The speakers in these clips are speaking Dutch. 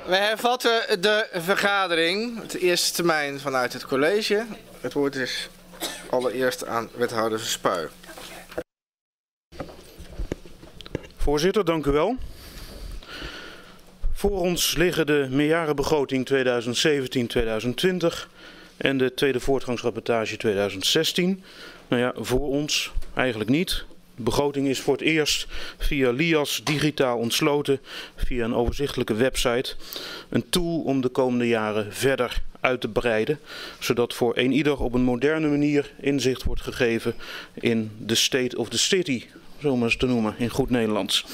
We hervatten de vergadering, de eerste termijn vanuit het college. Het woord is allereerst aan wethouder Spuy. Voorzitter, dank u wel. Voor ons liggen de meerjarenbegroting 2017-2020 en de tweede voortgangsrapportage 2016. Nou ja, voor ons eigenlijk niet. De begroting is voor het eerst via LIAS digitaal ontsloten via een overzichtelijke website. Een tool om de komende jaren verder uit te breiden, zodat voor eenieder op een moderne manier inzicht wordt gegeven in de state of the city, zo maar eens te noemen in goed Nederlands.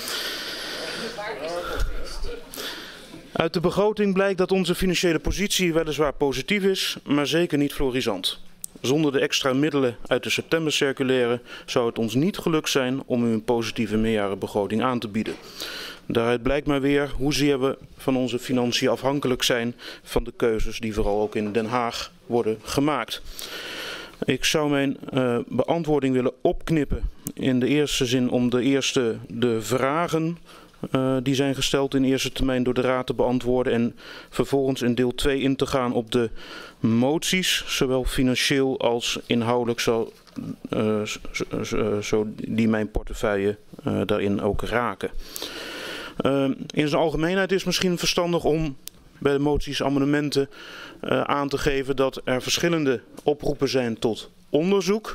Uit de begroting blijkt dat onze financiële positie weliswaar positief is, maar zeker niet florisant. Zonder de extra middelen uit de septembercirculaire zou het ons niet gelukt zijn om u een positieve meerjarenbegroting aan te bieden. Daaruit blijkt maar weer hoezeer we van onze financiën afhankelijk zijn van de keuzes die vooral ook in Den Haag worden gemaakt. Ik zou mijn beantwoording willen opknippen in de eerste zin om de vragen die zijn gesteld in eerste termijn door de Raad te beantwoorden en vervolgens in deel 2 in te gaan op de moties, zowel financieel als inhoudelijk zo die mijn portefeuille daarin ook raken. In zijn algemeenheid is het misschien verstandig om bij de moties amendementen aan te geven dat er verschillende oproepen zijn tot onderzoek.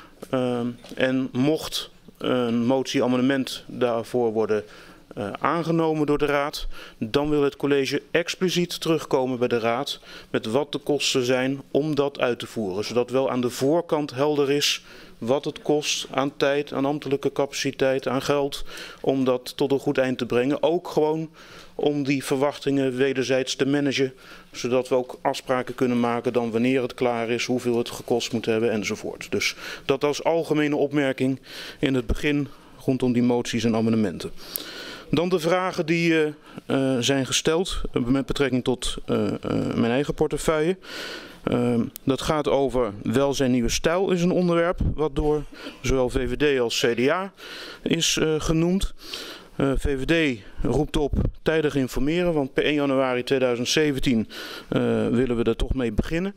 En mocht een motie-amendement daarvoor worden aangenomen door de Raad, dan wil het college expliciet terugkomen bij de Raad met wat de kosten zijn om dat uit te voeren. Zodat wel aan de voorkant helder is wat het kost aan tijd, aan ambtelijke capaciteit, aan geld, om dat tot een goed eind te brengen. Ook gewoon om die verwachtingen wederzijds te managen, zodat we ook afspraken kunnen maken dan wanneer het klaar is, hoeveel het gekost moet hebben enzovoort. Dus dat als algemene opmerking in het begin rondom die moties en amendementen. Dan de vragen die zijn gesteld met betrekking tot mijn eigen portefeuille. Dat gaat over welzijn nieuwe stijl is een onderwerp wat door zowel VVD als CDA is genoemd. VVD roept op tijdig informeren, want per 1 januari 2017 willen we er toch mee beginnen.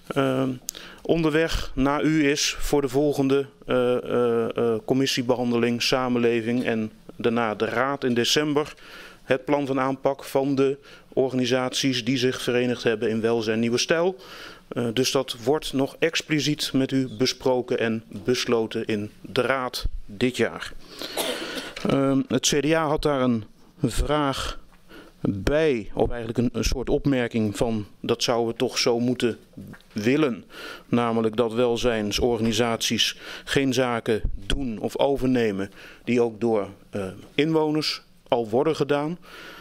Onderweg naar u is voor de volgende commissiebehandeling, samenleving en daarna de Raad in december het plan van aanpak van de organisaties die zich verenigd hebben in welzijn nieuwe stijl. Dus dat wordt nog expliciet met u besproken en besloten in de Raad dit jaar. Het CDA had daar een vraag bij, of eigenlijk een soort opmerking van dat zouden we toch zo moeten willen. Namelijk dat welzijnsorganisaties geen zaken doen of overnemen die ook door inwoners al worden gedaan.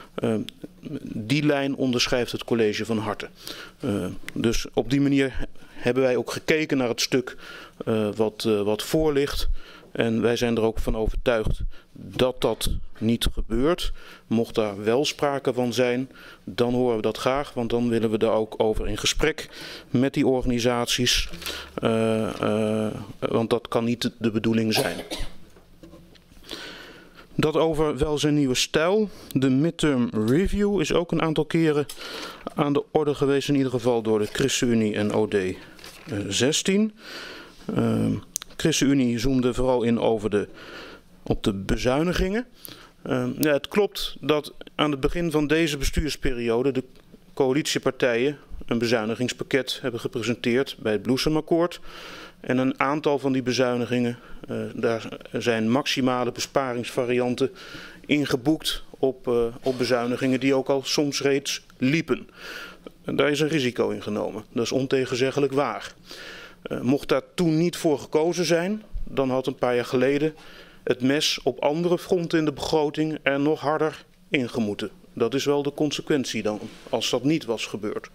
Die lijn onderschrijft het college van harte. Dus op die manier hebben wij ook gekeken naar het stuk wat voor ligt. En wij zijn er ook van overtuigd dat dat niet gebeurt. Mocht daar wel sprake van zijn, dan horen we dat graag. Want dan willen we daar ook over in gesprek met die organisaties. Want dat kan niet de bedoeling zijn. Dat over welzijn nieuwe stijl. De midterm review is ook een aantal keren aan de orde geweest. In ieder geval door de ChristenUnie en OD 16. ChristenUnie zoomde vooral in op de bezuinigingen. Ja, het klopt dat aan het begin van deze bestuursperiode de coalitiepartijen een bezuinigingspakket hebben gepresenteerd bij het Bloesemakkoord. En een aantal van die bezuinigingen, daar zijn maximale besparingsvarianten ingeboekt op bezuinigingen die ook al soms reeds liepen. Daar is een risico in genomen. Dat is ontegenzeggelijk waar. Mocht daar toen niet voor gekozen zijn, dan had een paar jaar geleden het mes op andere fronten in de begroting er nog harder ingemoeten. Dat is wel de consequentie dan, als dat niet was gebeurd.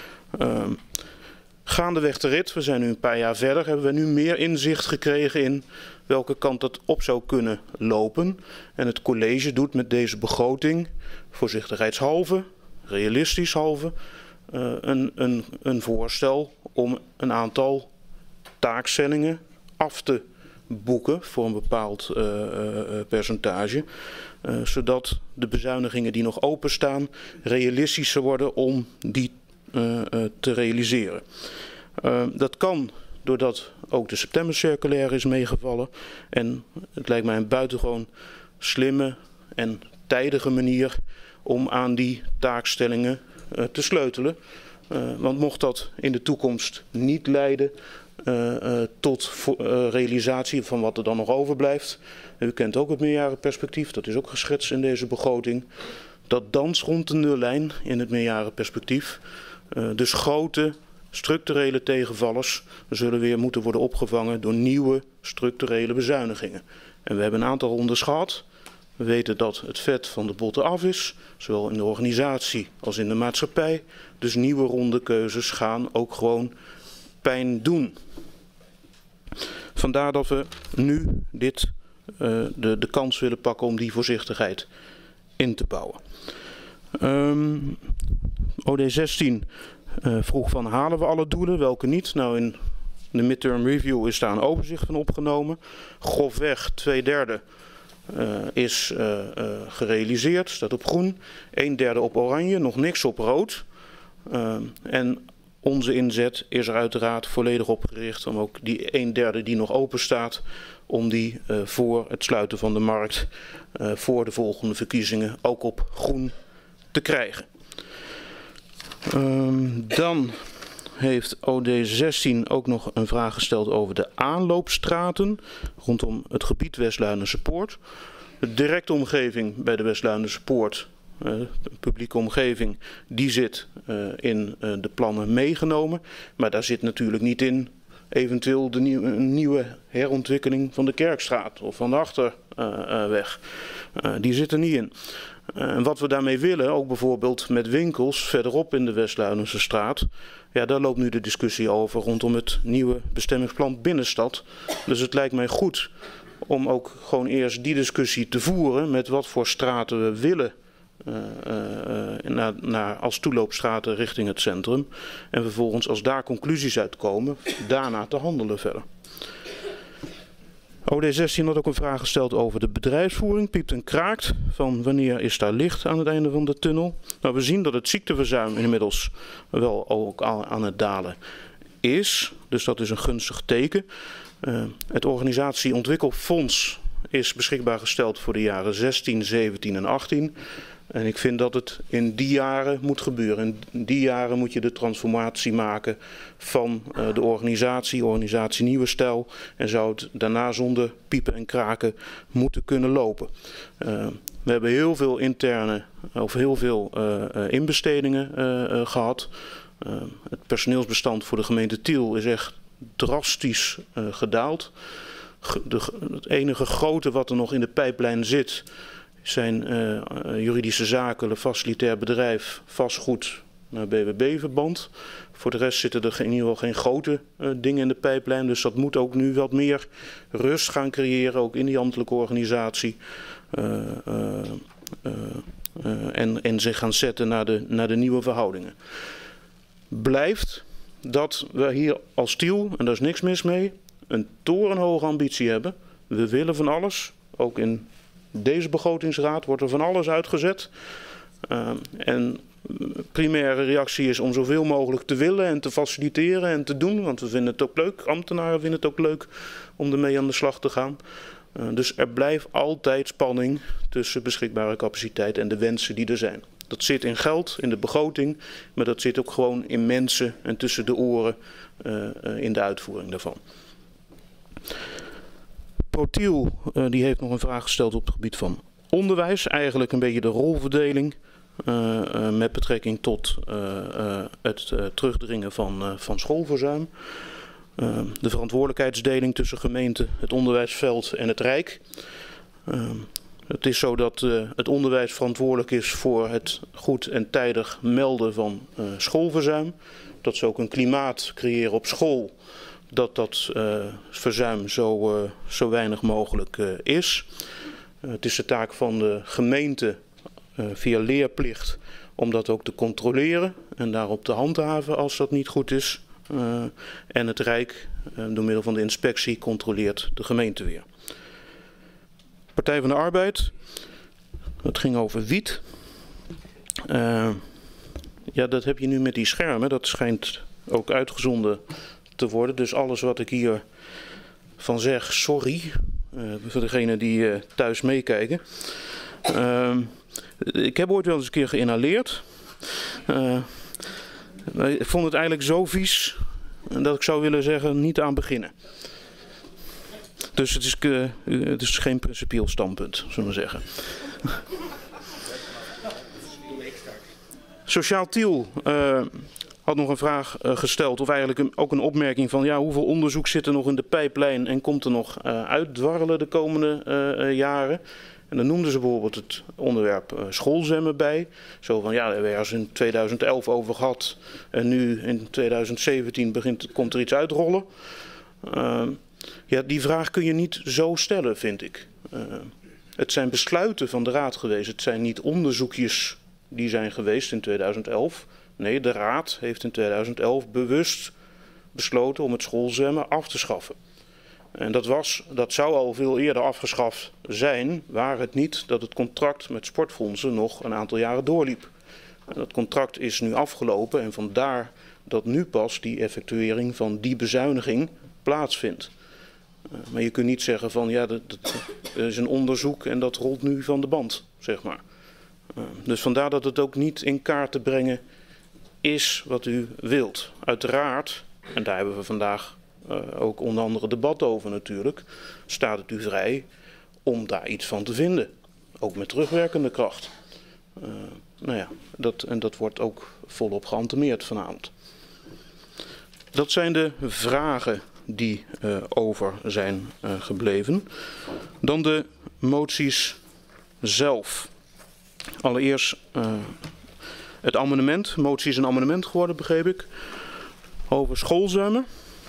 Gaandeweg de rit, we zijn nu een paar jaar verder, hebben we nu meer inzicht gekregen in welke kant dat op zou kunnen lopen. En het college doet met deze voorzichtigheidshalve, realistishalve, een voorstel om een aantal taakstellingen af te boeken voor een bepaald percentage. Zodat de bezuinigingen die nog openstaan realistischer worden om die te realiseren. Dat kan doordat ook de septembercirculaire is meegevallen. En het lijkt mij een buitengewoon slimme en tijdige manier om aan die taakstellingen te sleutelen. Want mocht dat in de toekomst niet leiden tot realisatie van wat er dan nog overblijft. U kent ook het meerjarenperspectief, dat is ook geschetst in deze begroting. Dat danst rond de nullijn in het meerjarenperspectief. Dus grote structurele tegenvallers zullen weer moeten worden opgevangen door nieuwe structurele bezuinigingen. En we hebben een aantal rondes gehad. We weten dat het vet van de botten af is, zowel in de organisatie als in de maatschappij. Dus nieuwe ronde keuzes gaan ook gewoon pijn doen. Vandaar dat we nu de kans willen pakken om die voorzichtigheid in te bouwen. OD16 vroeg van halen we alle doelen, welke niet? Nou, in de midterm review is daar een overzicht van opgenomen. Grofweg 2/3 is gerealiseerd, staat op groen. 1/3 op oranje, nog niks op rood. En onze inzet is er uiteraard volledig op gericht om ook die 1/3 die nog open staat, om die voor het sluiten van de markt, voor de volgende verkiezingen, ook op groen te krijgen. Dan heeft OD16 ook nog een vraag gesteld over de aanloopstraten rondom het gebied West-Luinense Poort. De directe omgeving bij de West-Luinense Poort, de publieke omgeving, die zit in de plannen meegenomen. Maar daar zit natuurlijk niet in eventueel de nieuwe herontwikkeling van de Kerkstraat of van de Achterweg. Die zit er niet in. En wat we daarmee willen, ook bijvoorbeeld met winkels verderop in de West-Luinense straat, ja, daar loopt nu de discussie over rondom het nieuwe bestemmingsplan binnenstad. Dus het lijkt mij goed om ook gewoon eerst die discussie te voeren met wat voor straten we willen als toeloopstraten richting het centrum. En vervolgens, als daar conclusies uitkomen, daarna te handelen verder. OD16 had ook een vraag gesteld over de bedrijfsvoering. Piept en kraakt van wanneer is daar licht aan het einde van de tunnel. Nou, we zien dat het ziekteverzuim inmiddels wel ook al aan het dalen is. Dus dat is een gunstig teken. Het organisatieontwikkelfonds is beschikbaar gesteld voor de jaren 16, 17 en 18. En ik vind dat het in die jaren moet gebeuren. In die jaren moet je de transformatie maken van de organisatie nieuwe stijl. En zou het daarna zonder piepen en kraken moeten kunnen lopen. We hebben heel veel interne of heel veel inbestedingen gehad. Het personeelsbestand voor de gemeente Tiel is echt drastisch gedaald. Het enige grote wat er nog in de pijplijn zit zijn juridische zaken, facilitair bedrijf, vastgoed naar BWB-verband. Voor de rest zitten er in ieder geval geen grote dingen in de pijplijn. Dus dat moet ook nu wat meer rust gaan creëren, ook in die ambtelijke organisatie. En zich gaan zetten naar de nieuwe verhoudingen. Blijft dat we hier als Tiel, en daar is niks mis mee, een torenhoge ambitie hebben. We willen van alles, ook in deze begrotingsraad wordt er van alles uitgezet. En de primaire reactie is om zoveel mogelijk te willen en te faciliteren en te doen. Want we vinden het ook leuk, ambtenaren vinden het ook leuk om ermee aan de slag te gaan. Dus er blijft altijd spanning tussen beschikbare capaciteit en de wensen die er zijn. Dat zit in geld, in de begroting, maar dat zit ook gewoon in mensen en tussen de oren in de uitvoering daarvan. Protiel die heeft nog een vraag gesteld op het gebied van onderwijs. Eigenlijk een beetje de rolverdeling met betrekking tot het terugdringen van schoolverzuim. De verantwoordelijkheidsdeling tussen gemeente, het onderwijsveld en het Rijk. Het is zo dat het onderwijs verantwoordelijk is voor het goed en tijdig melden van schoolverzuim. Dat ze ook een klimaat creëren op school dat verzuim zo weinig mogelijk is. Het is de taak van de gemeente via leerplicht om dat ook te controleren en daarop te handhaven als dat niet goed is. En het Rijk, door middel van de inspectie, controleert de gemeente weer. Partij van de Arbeid, dat ging over wiet. Ja, dat heb je nu met die schermen, dat schijnt ook uitgezonden te worden. Dus alles wat ik hier van zeg, sorry, voor degenen die thuis meekijken. Ik heb ooit wel eens een keer geïnhaleerd. Ik vond het eigenlijk zo vies dat ik zou willen zeggen, niet aan beginnen. Dus het is geen principieel standpunt, zullen we zeggen. Sociaal Tiel had nog een vraag gesteld, of eigenlijk ook een opmerking van ja, hoeveel onderzoek zit er nog in de pijplijn en komt er nog uitdwarrelen de komende jaren. En dan noemden ze bijvoorbeeld het onderwerp schoolzwemmen bij. Zo van ja, daar hebben we ergens in 2011 over gehad en nu in 2017 komt er iets uitrollen. Ja, die vraag kun je niet zo stellen, vind ik. Het zijn besluiten van de Raad geweest, het zijn niet onderzoekjes die zijn geweest in 2011. Nee, de Raad heeft in 2011 bewust besloten om het schoolzwemmen af te schaffen. En dat zou al veel eerder afgeschaft zijn, waar het niet dat het contract met sportfondsen nog een aantal jaren doorliep. En dat contract is nu afgelopen en vandaar dat nu pas die effectuering van die bezuiniging plaatsvindt. Maar je kunt niet zeggen van ja, dat is een onderzoek en dat rolt nu van de band, zeg maar. Dus vandaar dat het ook niet in kaart te brengen is wat u wilt. Uiteraard, en daar hebben we vandaag ook onder andere debat over natuurlijk, staat het u vrij om daar iets van te vinden. Ook met terugwerkende kracht. Nou ja, dat wordt ook volop geantemeerd vanavond. Dat zijn de vragen die over zijn gebleven. Dan de moties zelf. Allereerst het amendement. Motie is een amendement geworden, begreep ik. Over schoolzwemmen.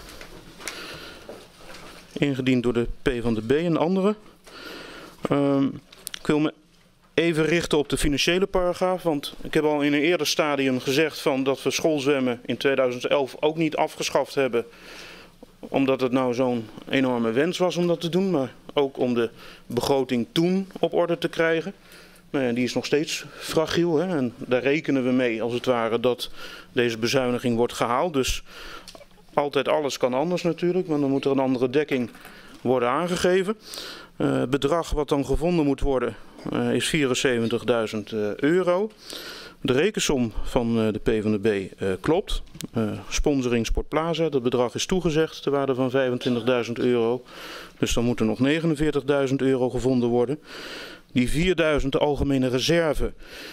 Ingediend door de PvdB en anderen. Ik wil me even richten op de financiële paragraaf. Want ik heb al in een eerder stadium gezegd van dat we schoolzwemmen in 2011 ook niet afgeschaft hebben. Omdat het nou zo'n enorme wens was om dat te doen. Maar ook om de begroting toen op orde te krijgen. Nou ja, die is nog steeds fragiel. Hè? En daar rekenen we mee als het ware dat deze bezuiniging wordt gehaald. Dus altijd alles kan anders natuurlijk. Want dan moet er een andere dekking worden aangegeven. Het bedrag wat dan gevonden moet worden is €74.000. De rekensom van de PvdB klopt. Sponsoring Sportplaza, dat bedrag is toegezegd ter waarde van €25.000. Dus dan moet er nog €49.000 gevonden worden. Die 4.000 de algemene reserve.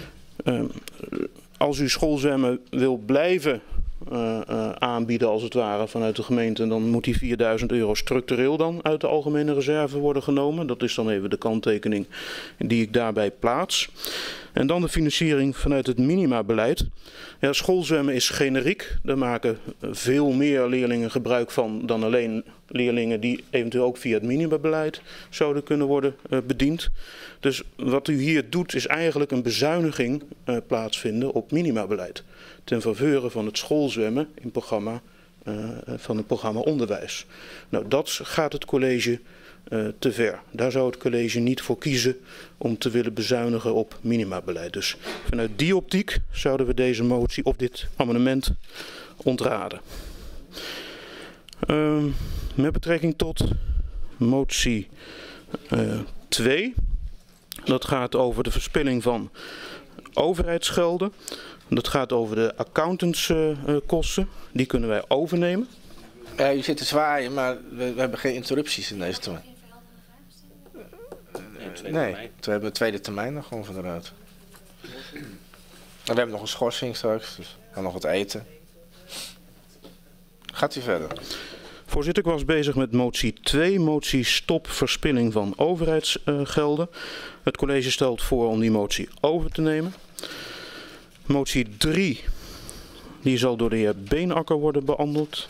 Als u schoolzwemmen wil blijven aanbieden als het ware vanuit de gemeente, dan moet die €4.000 structureel dan uit de algemene reserve worden genomen. Dat is dan even de kanttekening die ik daarbij plaats. En dan de financiering vanuit het minimabeleid. Ja, schoolzwemmen is generiek. Daar maken veel meer leerlingen gebruik van dan alleen leerlingen die eventueel ook via het minimabeleid zouden kunnen worden bediend. Dus wat u hier doet is eigenlijk een bezuiniging plaatsvinden op minimabeleid. Ten faveur van het schoolzwemmen in van het programma onderwijs. Nou, dat gaat het college te ver. Daar zou het college niet voor kiezen om te willen bezuinigen op minimabeleid. Dus vanuit die optiek zouden we deze motie of dit amendement ontraden. Met betrekking tot motie 2. Dat gaat over de verspilling van overheidsgelden. Dat gaat over de accountantskosten. Die kunnen wij overnemen. Ja, u zit te zwaaien, maar we hebben geen interrupties in deze termijn. Nee, we hebben een tweede termijn nog gewoon van de raad. En we hebben nog een schorsing straks, dus we gaan nog wat eten. Gaat u verder. Voorzitter, ik was bezig met motie 2, motie stop verspilling van overheidsgelden. Het college stelt voor om die motie over te nemen. Motie 3, die zal door de heer Beenakker worden behandeld.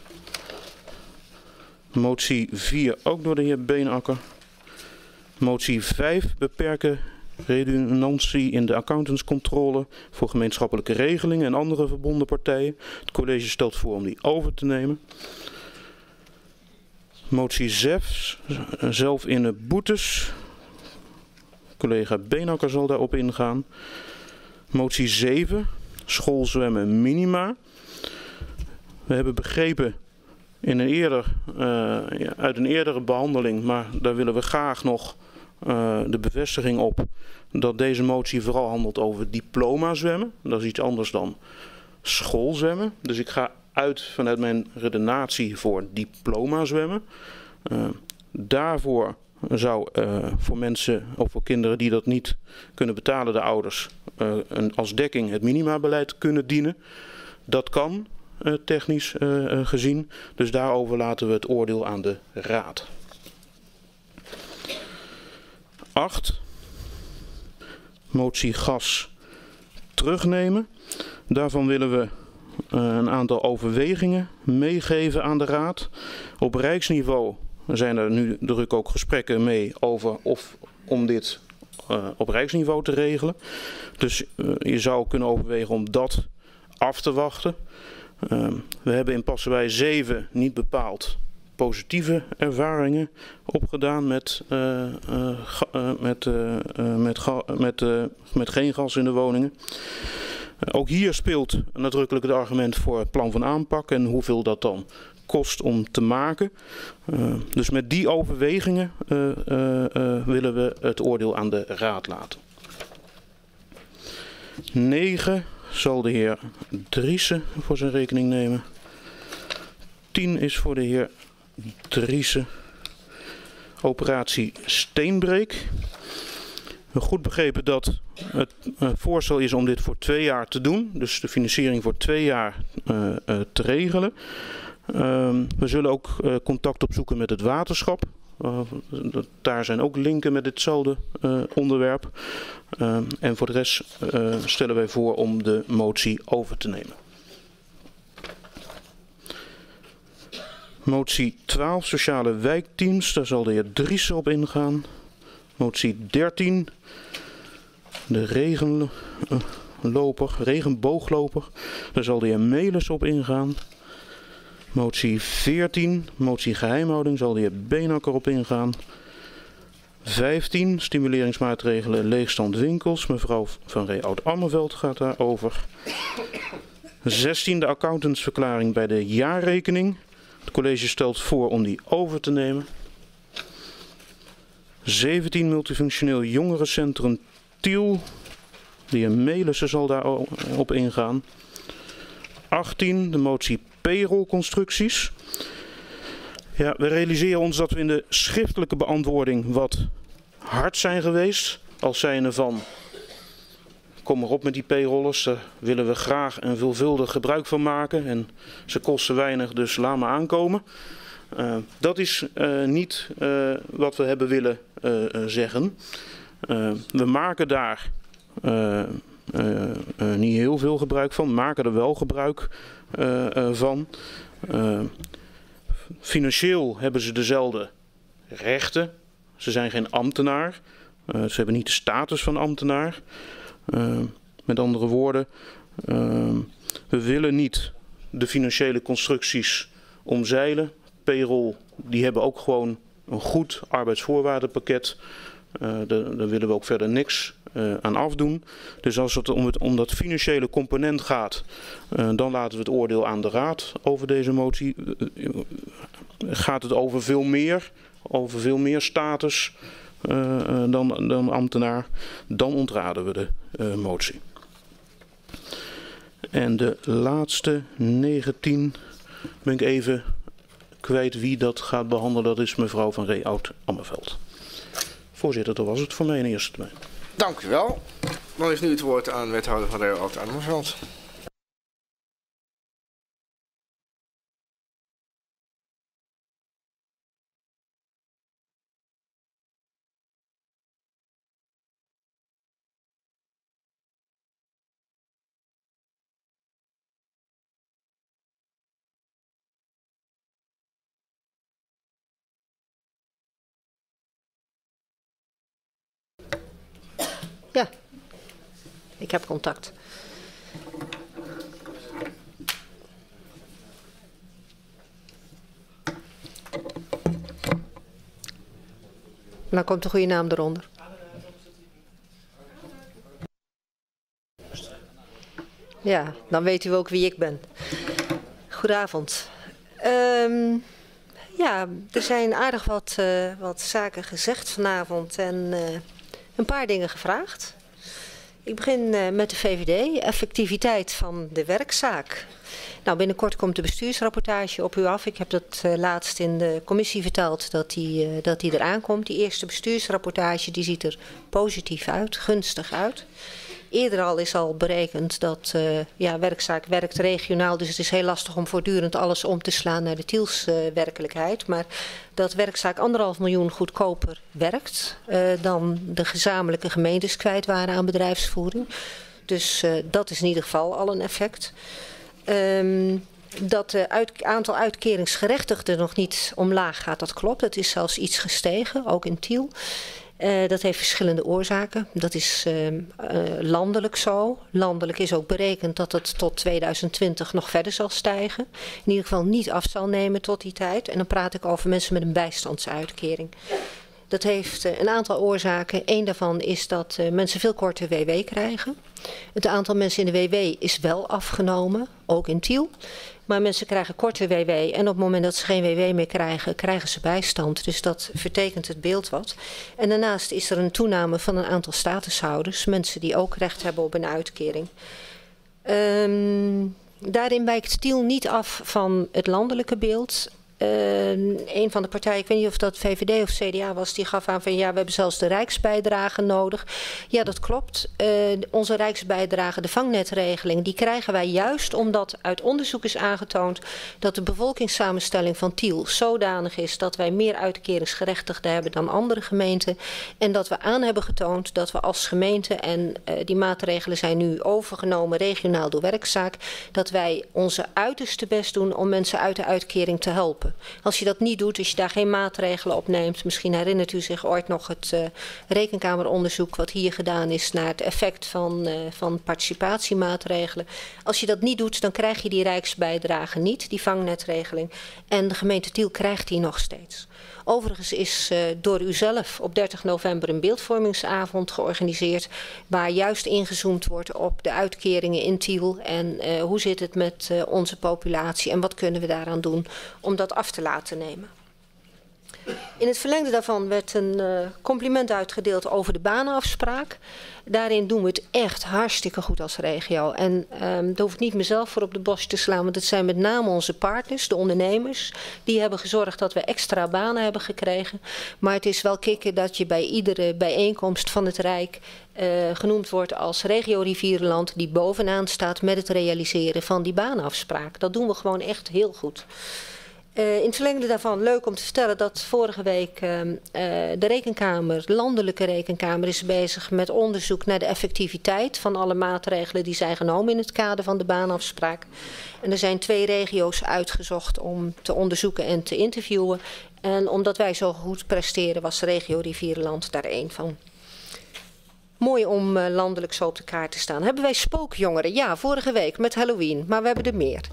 Motie 4 ook door de heer Beenakker. Motie 5, beperken redundantie in de accountantscontrole voor gemeenschappelijke regelingen en andere verbonden partijen. Het college stelt voor om die over te nemen. Motie 6, zelf in de boetes. Collega Beenhakker zal daarop ingaan. Motie 7, schoolzwemmen minima. We hebben begrepen uit een eerdere behandeling, maar daar willen we graag nog de bevestiging op, dat deze motie vooral handelt over diploma zwemmen. Dat is iets anders dan schoolzwemmen. Dus ik ga uit vanuit mijn redenatie voor diploma zwemmen. Daarvoor zou voor mensen of voor kinderen die dat niet kunnen betalen, de ouders, als dekking het minimabeleid kunnen dienen. Dat kan technisch gezien. Dus daarover laten we het oordeel aan de raad. 8. Motie gas terugnemen. Daarvan willen we een aantal overwegingen meegeven aan de raad. Op rijksniveau zijn er nu druk ook gesprekken mee over om dit op rijksniveau te regelen. Dus je zou kunnen overwegen om dat af te wachten. We hebben in Passewij 7 niet bepaald positieve ervaringen opgedaan met geen gas in de woningen. Ook hier speelt nadrukkelijk het argument voor het plan van aanpak en hoeveel dat dan kost om te maken. Dus met die overwegingen willen we het oordeel aan de raad laten. 9 zal de heer Driessen voor zijn rekening nemen. 10 is voor de heer Driessen. Operatie Steenbreek. Goed begrepen dat het voorstel is om dit voor 2 jaar te doen. Dus de financiering voor 2 jaar te regelen. We zullen ook contact opzoeken met het waterschap. Daar zijn ook linken met ditzelfde onderwerp. En voor de rest stellen wij voor om de motie over te nemen. Motie 12, sociale wijkteams, daar zal de heer Driessen op ingaan. Motie 13, de regenboogloper, daar zal de heer Melis op ingaan. Motie 14, motie geheimhouding, zal de heer Beenhakker op ingaan. 15, stimuleringsmaatregelen leegstand winkels, mevrouw van Ree Oud-Ammerveld gaat daarover. 16, de accountantsverklaring bij de jaarrekening. Het college stelt voor om die over te nemen. 17, multifunctioneel jongerencentrum Tiel. De heer Melissen zal daarop ingaan. 18, de motie payrollconstructies. Ja, we realiseren ons dat we in de schriftelijke beantwoording wat hard zijn geweest. Als zijnde van, kom maar op met die payrollers, daar willen we graag en veelvuldig gebruik van maken. En ze kosten weinig, dus laat maar aankomen. Dat is niet wat we hebben willen zeggen. We maken daar niet heel veel gebruik van, maken er wel gebruik van. Financieel hebben ze dezelfde rechten. Ze zijn geen ambtenaar. Ze hebben niet de status van ambtenaar. Met andere woorden, we willen niet de financiële constructies omzeilen. Payroll, die hebben ook gewoon een goed arbeidsvoorwaardenpakket. Daar willen we ook verder niks aan afdoen. Dus als het om dat financiële component gaat, dan laten we het oordeel aan de raad over deze motie. Gaat het over veel meer status dan ambtenaar, dan ontraden we de motie. En de laatste 19 ben ik even kwijt wie dat gaat behandelen. Dat is mevrouw van Ree Oud-Ammerveld. Voorzitter, dat was het voor mij in eerste termijn. Dank u wel. Dan is nu het woord aan wethouder van Ree Oud-Ammerveld. Ja, ik heb contact. Dan komt de goede naam eronder. Ja, dan weet u ook wie ik ben. Goedenavond. Ja, er zijn aardig wat zaken gezegd vanavond en een paar dingen gevraagd. Ik begin met de VVD, effectiviteit van de werkzaak. Nou, binnenkort komt de bestuursrapportage op u af. Ik heb dat laatst in de commissie verteld dat die eraan komt. Die eerste bestuursrapportage die ziet er positief uit, gunstig uit. Eerder al is al berekend dat werkzaak werkt regionaal. Dus het is heel lastig om voortdurend alles om te slaan naar de Tiels werkelijkheid. Maar dat werkzaak 1,5 miljoen goedkoper werkt dan de gezamenlijke gemeentes kwijt waren aan bedrijfsvoering. Dus dat is in ieder geval al een effect. Dat het aantal uitkeringsgerechtigden nog niet omlaag gaat, dat klopt. Het is zelfs iets gestegen, ook in Tiel. Dat heeft verschillende oorzaken. Dat is landelijk zo. Landelijk is ook berekend dat het tot 2020 nog verder zal stijgen. In ieder geval niet af zal nemen tot die tijd. En dan praat ik over mensen met een bijstandsuitkering. Dat heeft een aantal oorzaken. Eén daarvan is dat mensen veel korter WW krijgen. Het aantal mensen in de WW is wel afgenomen, ook in Tiel. Maar mensen krijgen korter WW en op het moment dat ze geen WW meer krijgen, krijgen ze bijstand. Dus dat vertekent het beeld wat. En daarnaast is er een toename van een aantal statushouders. Mensen die ook recht hebben op een uitkering. Daarin wijkt Tiel niet af van het landelijke beeld. Een van de partijen, ik weet niet of dat VVD of CDA was, die gaf aan van ja, we hebben zelfs de rijksbijdrage nodig. Ja, dat klopt. Onze rijksbijdrage, de vangnetregeling, die krijgen wij juist omdat uit onderzoek is aangetoond dat de bevolkingssamenstelling van Tiel zodanig is dat wij meer uitkeringsgerechtigden hebben dan andere gemeenten. En dat we aan hebben getoond dat we als gemeente, en die maatregelen zijn nu overgenomen regionaal door werkzaak, dat wij onze uiterste best doen om mensen uit de uitkering te helpen. Als je dat niet doet, als je daar geen maatregelen op neemt, misschien herinnert u zich ooit nog het rekenkameronderzoek wat hier gedaan is naar het effect van participatiemaatregelen. Als je dat niet doet, dan krijg je die rijksbijdrage niet, die vangnetregeling. En de gemeente Tiel krijgt die nog steeds. Overigens is door u zelf op 30 november een beeldvormingsavond georganiseerd, waar juist ingezoomd wordt op de uitkeringen in Tiel en hoe zit het met onze populatie en wat kunnen we daaraan doen om dat af te laten nemen. In het verlengde daarvan werd een compliment uitgedeeld over de banenafspraak. Daarin doen we het echt hartstikke goed als regio. En daar hoef ik niet mezelf voor op de borst te slaan, want het zijn met name onze partners, de ondernemers. Die hebben gezorgd dat we extra banen hebben gekregen. Maar het is wel kicken dat je bij iedere bijeenkomst van het Rijk genoemd wordt als regio Rivierenland die bovenaan staat met het realiseren van die banenafspraak. Dat doen we gewoon echt heel goed. In het verlengde daarvan leuk om te vertellen dat vorige week de rekenkamer, de landelijke rekenkamer, is bezig met onderzoek naar de effectiviteit van alle maatregelen die zijn genomen in het kader van de baanafspraak. En er zijn 2 regio's uitgezocht om te onderzoeken en te interviewen. En omdat wij zo goed presteren was regio Rivierenland daar één van. Mooi om landelijk zo op de kaart te staan. Hebben wij spookjongeren? Ja, vorige week met Halloween, maar we hebben er meer.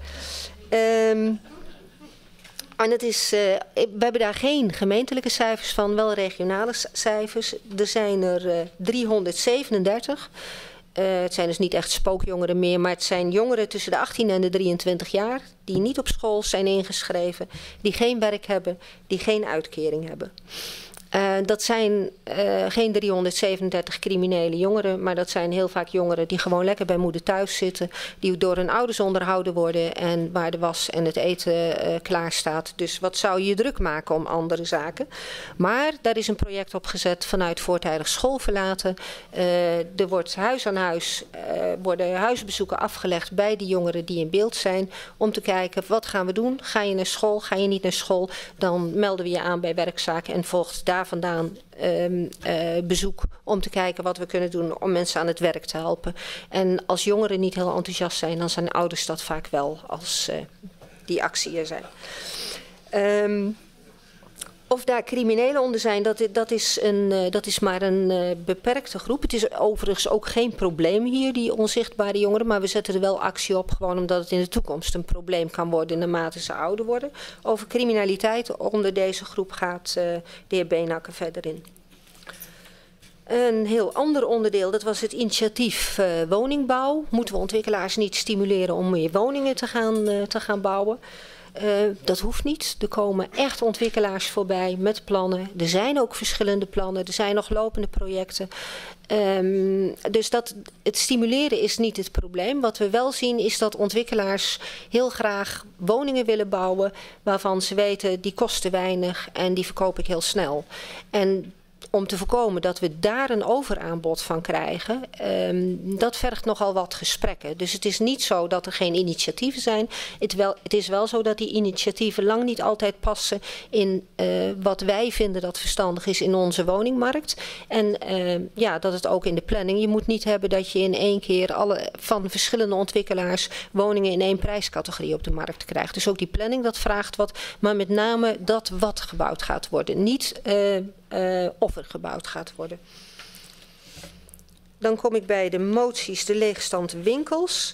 En het is, we hebben daar geen gemeentelijke cijfers van, wel regionale cijfers. Er zijn er 337. Het zijn dus niet echt spookjongeren meer, maar het zijn jongeren tussen de 18 en de 23 jaar... die niet op school zijn ingeschreven, die geen werk hebben, die geen uitkering hebben. Dat zijn geen 337 criminele jongeren, maar dat zijn heel vaak jongeren die gewoon lekker bij moeder thuis zitten, die door hun ouders onderhouden worden en waar de was en het eten klaar staat. Dus wat zou je druk maken om andere zaken? Maar daar is een project op gezet vanuit voortijdig schoolverlaten. Er wordt huis aan huis, worden huisbezoeken afgelegd bij die jongeren die in beeld zijn, om te kijken wat gaan we doen? Ga je naar school? Ga je niet naar school? Dan melden we je aan bij werkzaken en volgt daar vandaan bezoek om te kijken wat we kunnen doen om mensen aan het werk te helpen. En als jongeren niet heel enthousiast zijn, dan zijn ouders dat vaak wel als die actie er zijn. Of daar criminelen onder zijn, dat is maar een beperkte groep. Het is overigens ook geen probleem hier, die onzichtbare jongeren. Maar we zetten er wel actie op, gewoon omdat het in de toekomst een probleem kan worden naarmate ze ouder worden. Over criminaliteit onder deze groep gaat de heer Beenhakker verder in. Een heel ander onderdeel, dat was het initiatief woningbouw. Moeten we ontwikkelaars niet stimuleren om meer woningen te gaan bouwen? Dat hoeft niet. Er komen echt ontwikkelaars voorbij met plannen. Er zijn ook verschillende plannen. Er zijn nog lopende projecten. Dus het stimuleren is niet het probleem. Wat we wel zien is dat ontwikkelaars heel graag woningen willen bouwen waarvan ze weten die kosten weinig en die verkoop ik heel snel. En om te voorkomen dat we daar een overaanbod van krijgen, dat vergt nogal wat gesprekken. Dus het is niet zo dat er geen initiatieven zijn. Het is wel zo dat die initiatieven lang niet altijd passen in wat wij vinden dat verstandig is in onze woningmarkt. En dat het ook in de planning. Je moet niet hebben dat je in één keer van verschillende ontwikkelaars woningen in één prijscategorie op de markt krijgt. Dus ook die planning, dat vraagt wat. Maar met name dat wat gebouwd gaat worden. Niet of er gebouwd gaat worden. Dan kom ik bij de moties, de leegstand winkels.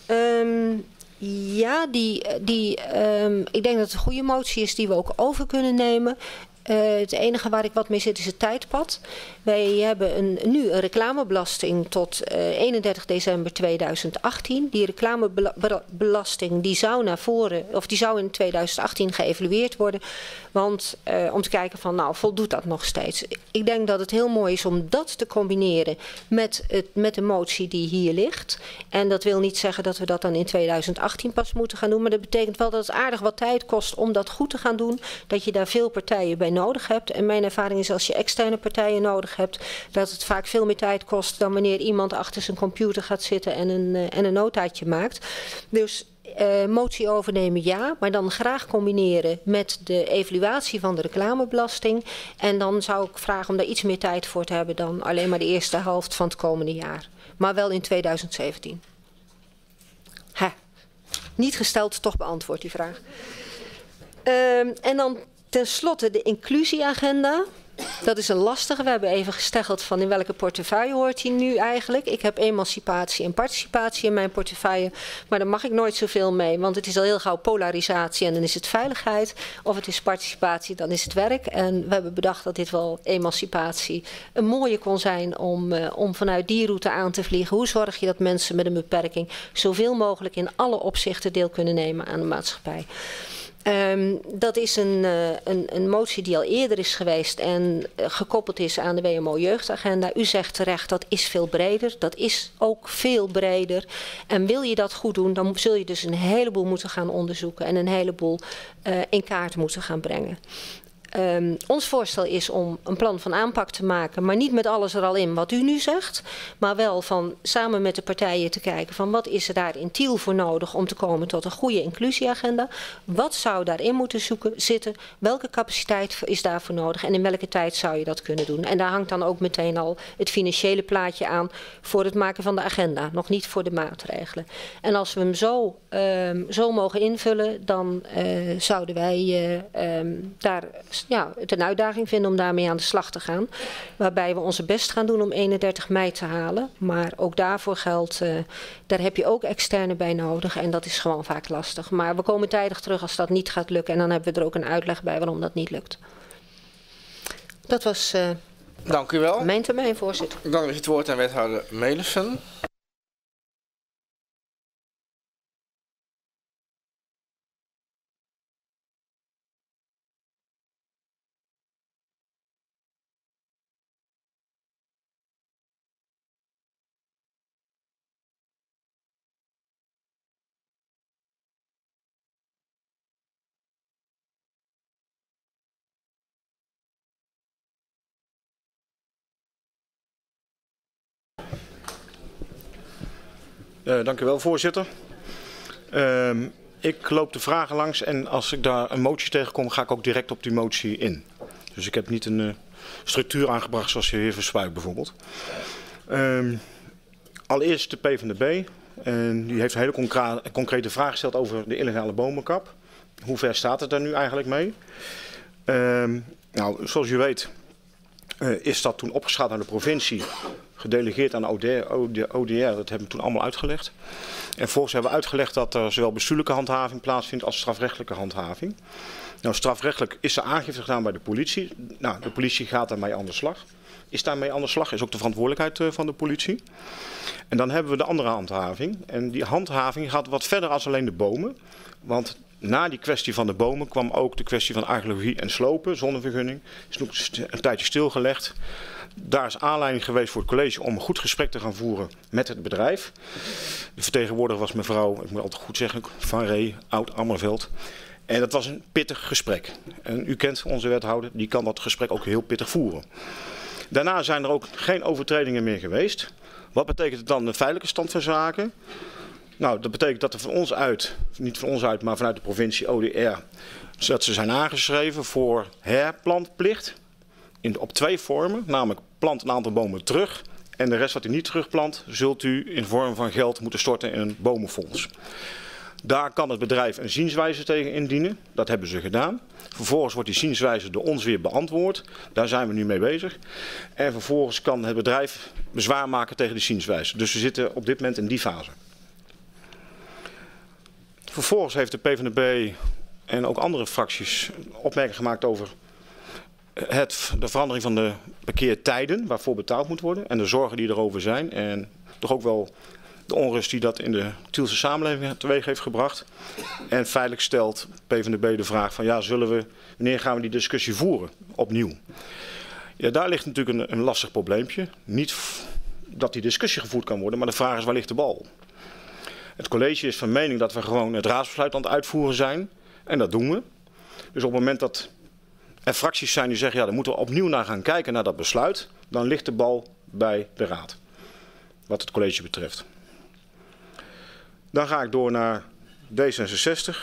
Ik denk dat het een goede motie is die we ook over kunnen nemen. Het enige waar ik wat mee zit is het tijdpad. Wij hebben nu een reclamebelasting tot 31 december 2018. Die reclamebelasting die zou in 2018 geëvalueerd worden. Want om te kijken van voldoet dat nog steeds. Ik denk dat het heel mooi is om dat te combineren met de motie die hier ligt. En dat wil niet zeggen dat we dat dan in 2018 pas moeten gaan doen. Maar dat betekent wel dat het aardig wat tijd kost om dat goed te gaan doen. Dat je daar veel partijen bij nodig hebt. En mijn ervaring is als je externe partijen nodig hebt, dat het vaak veel meer tijd kost dan wanneer iemand achter zijn computer gaat zitten en een notaatje maakt. Dus motie overnemen ja, maar dan graag combineren met de evaluatie van de reclamebelasting. En dan zou ik vragen om daar iets meer tijd voor te hebben dan alleen maar de eerste helft van het komende jaar. Maar wel in 2017. Niet gesteld, toch beantwoord die vraag. En dan ten slotte de inclusieagenda. Dat is een lastige. We hebben even gesteggeld van in welke portefeuille hoort hij nu eigenlijk. Ik heb emancipatie en participatie in mijn portefeuille. Maar daar mag ik nooit zoveel mee. Want het is al heel gauw polarisatie en dan is het veiligheid. Of het is participatie, dan is het werk. En we hebben bedacht dat dit wel emancipatie een mooie kon zijn om vanuit die route aan te vliegen. Hoe zorg je dat mensen met een beperking zoveel mogelijk in alle opzichten deel kunnen nemen aan de maatschappij? Dat is een motie die al eerder is geweest en gekoppeld is aan de WMO jeugdagenda. U zegt terecht, dat is veel breder. Dat is ook veel breder. En wil je dat goed doen, dan zul je dus een heleboel moeten gaan onderzoeken en een heleboel in kaart moeten gaan brengen. Ons voorstel is om een plan van aanpak te maken, maar niet met alles er al in wat u nu zegt, maar wel van samen met de partijen te kijken van wat is er daar in Tiel voor nodig om te komen tot een goede inclusieagenda. Wat zou daarin moeten zitten? Welke capaciteit is daarvoor nodig en in welke tijd zou je dat kunnen doen? En daar hangt dan ook meteen al het financiële plaatje aan voor het maken van de agenda, nog niet voor de maatregelen. En als we hem zo mogen invullen, dan zouden wij daar het een uitdaging vinden om daarmee aan de slag te gaan. Waarbij we onze best gaan doen om 31 mei te halen. Maar ook daarvoor geldt, daar heb je ook externe bij nodig. En dat is gewoon vaak lastig. Maar we komen tijdig terug als dat niet gaat lukken. En dan hebben we er ook een uitleg bij waarom dat niet lukt. Dat was Dank u wel. Mijn termijn, voorzitter. Dan is het woord aan wethouder Melissen. Dank u wel, voorzitter. Ik loop de vragen langs en als ik daar een motie tegenkom, ga ik ook direct op die motie in. Dus ik heb niet een structuur aangebracht zoals de heer Verspuik bijvoorbeeld. Allereerst de PvdB. Die heeft een hele concrete vraag gesteld over de illegale bomenkap. Hoe ver staat het daar nu eigenlijk mee? Nou, zoals u weet is dat toen opgeschaald naar de provincie, gedelegeerd aan de ODR. Dat hebben we toen allemaal uitgelegd. En vervolgens hebben we uitgelegd dat er zowel bestuurlijke handhaving plaatsvindt als strafrechtelijke handhaving. Nou, strafrechtelijk is er aangifte gedaan bij de politie. Nou, de politie gaat daarmee aan de slag. Is daarmee aan de slag, is ook de verantwoordelijkheid van de politie. En dan hebben we de andere handhaving. En die handhaving gaat wat verder als alleen de bomen. Want na die kwestie van de bomen kwam ook de kwestie van archeologie en slopen, zonnevergunning. Is nog een tijdje stilgelegd. Daar is aanleiding geweest voor het college om een goed gesprek te gaan voeren met het bedrijf. De vertegenwoordiger was mevrouw, ik moet altijd goed zeggen, Van Ree, Oud-Ammerveld. En dat was een pittig gesprek. En u kent onze wethouder, die kan dat gesprek ook heel pittig voeren. Daarna zijn er ook geen overtredingen meer geweest. Wat betekent het dan de feitelijke stand van zaken? Nou, dat betekent dat er van ons uit, niet van ons uit, maar vanuit de provincie ODR, dat ze zijn aangeschreven voor herplantplicht. Op 2 vormen, namelijk plant een aantal bomen terug en de rest wat u niet terugplant, zult u in vorm van geld moeten storten in een bomenfonds. Daar kan het bedrijf een zienswijze tegen indienen, dat hebben ze gedaan. Vervolgens wordt die zienswijze door ons weer beantwoord, daar zijn we nu mee bezig. En vervolgens kan het bedrijf bezwaar maken tegen die zienswijze. Dus we zitten op dit moment in die fase. Vervolgens heeft de PvdB en ook andere fracties opmerkingen gemaakt over de verandering van de parkeertijden waarvoor betaald moet worden en de zorgen die erover zijn en toch ook wel de onrust die dat in de Tielse samenleving teweeg heeft gebracht. En feitelijk stelt PvdB de vraag van ja, wanneer gaan we die discussie voeren opnieuw? Ja, daar ligt natuurlijk een lastig probleempje. Niet dat die discussie gevoerd kan worden, maar de vraag is waar ligt de bal? Het college is van mening dat we gewoon het raadsbesluit aan het uitvoeren zijn en dat doen we. Dus op het moment dat er fracties zijn die zeggen ja, dan moeten we opnieuw naar gaan kijken naar dat besluit, dan ligt de bal bij de raad, wat het college betreft. Dan ga ik door naar D66.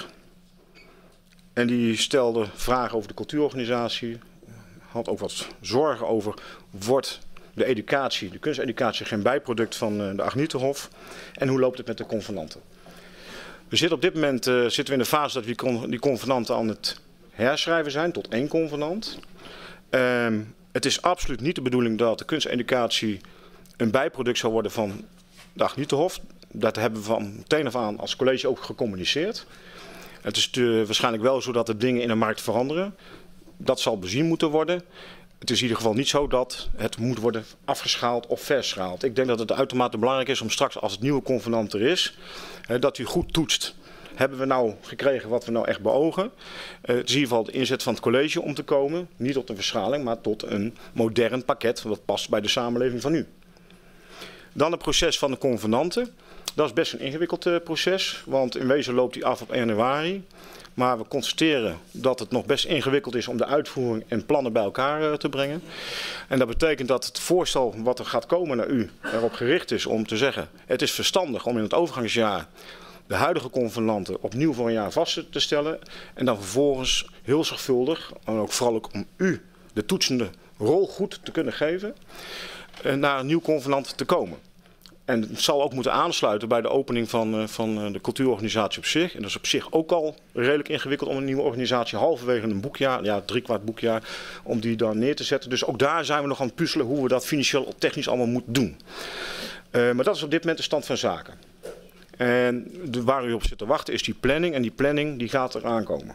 En die stelde vragen over de cultuurorganisatie. Had ook wat zorgen over, wordt de educatie, de kunsteducatie, geen bijproduct van de Agnietenhof? En hoe loopt het met de convenanten? We zitten op dit moment zitten we in de fase dat we die convenanten aan het herschrijven zijn tot 1 convenant. Het is absoluut niet de bedoeling dat de kunsteducatie een bijproduct zal worden van de Agnietenhof. Dat hebben we van meteen af aan als college ook gecommuniceerd. Het is waarschijnlijk wel zo dat de dingen in de markt veranderen. Dat zal bezien moeten worden. Het is in ieder geval niet zo dat het moet worden afgeschaald of verschaald. Ik denk dat het uitermate belangrijk is om straks als het nieuwe convenant er is, dat u goed toetst. Hebben we nou gekregen wat we nou echt beogen? Het is in ieder geval de inzet van het college om te komen, niet tot een verschaling, maar tot een modern pakket wat past bij de samenleving van nu. Dan het proces van de convenanten. Dat is best een ingewikkeld proces, want in wezen loopt die af op 1 januari. Maar we constateren dat het nog best ingewikkeld is om de uitvoering en plannen bij elkaar te brengen. En dat betekent dat het voorstel wat er gaat komen naar u erop gericht is om te zeggen, het is verstandig om in het overgangsjaar de huidige convenanten opnieuw voor een jaar vast te stellen. En dan vervolgens heel zorgvuldig, en ook vooral ook om u de toetsende rol goed te kunnen geven, naar een nieuw convenant te komen. En het zal ook moeten aansluiten bij de opening van de cultuurorganisatie op zich. En dat is op zich ook al redelijk ingewikkeld om een nieuwe organisatie halverwege een boekjaar, ja 3/4 boekjaar, om die dan neer te zetten. Dus ook daar zijn we nog aan het puzzelen hoe we dat financieel technisch allemaal moeten doen. Maar dat is op dit moment de stand van zaken. En waar u op zit te wachten is die planning. En die planning die gaat eraan komen.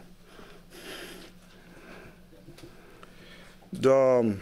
Dan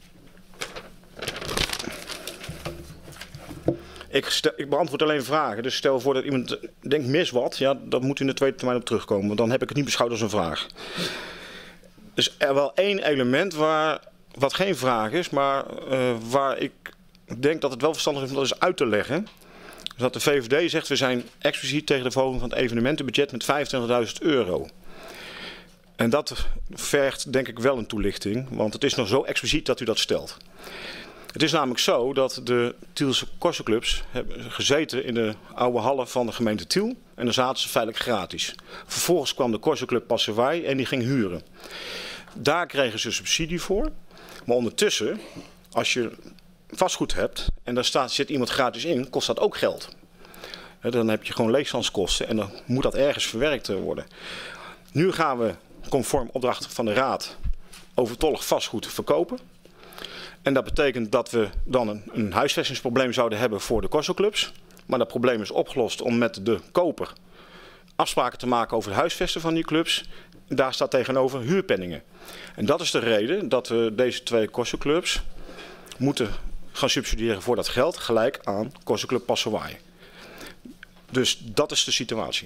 Ik beantwoord alleen vragen. Dus stel voor dat iemand denkt mis wat. Ja, dat moet u in de tweede termijn op terugkomen. Want dan heb ik het niet beschouwd als een vraag. Dus er wel 1 element wat geen vraag is. Maar waar ik denk dat het wel verstandig is om dat eens uit te leggen. Dus dat de VVD zegt we zijn expliciet tegen de verhoging van het evenementenbudget met €25.000. En dat vergt denk ik wel een toelichting. Want het is nog zo expliciet dat u dat stelt. Het is namelijk zo dat de Tielse Corso-clubs hebben gezeten in de oude hallen van de gemeente Tiel. En daar zaten ze feitelijk gratis. Vervolgens kwam de Corso-club Passewaaij en die ging huren. Daar kregen ze subsidie voor. Maar ondertussen, als je vastgoed hebt en daar zit iemand gratis in, kost dat ook geld. Dan heb je gewoon leegstandskosten en dan moet dat ergens verwerkt worden. Nu gaan we, conform opdracht van de Raad, overtollig vastgoed verkopen. En dat betekent dat we dan een huisvestingsprobleem zouden hebben voor de corso-clubs. Maar dat probleem is opgelost om met de koper afspraken te maken over het huisvesten van die clubs. Daar staat tegenover huurpenningen. En dat is de reden dat we deze 2 corso-clubs moeten gaan subsidiëren voor dat geld, gelijk aan corso-club Passewaaij. Dus dat is de situatie.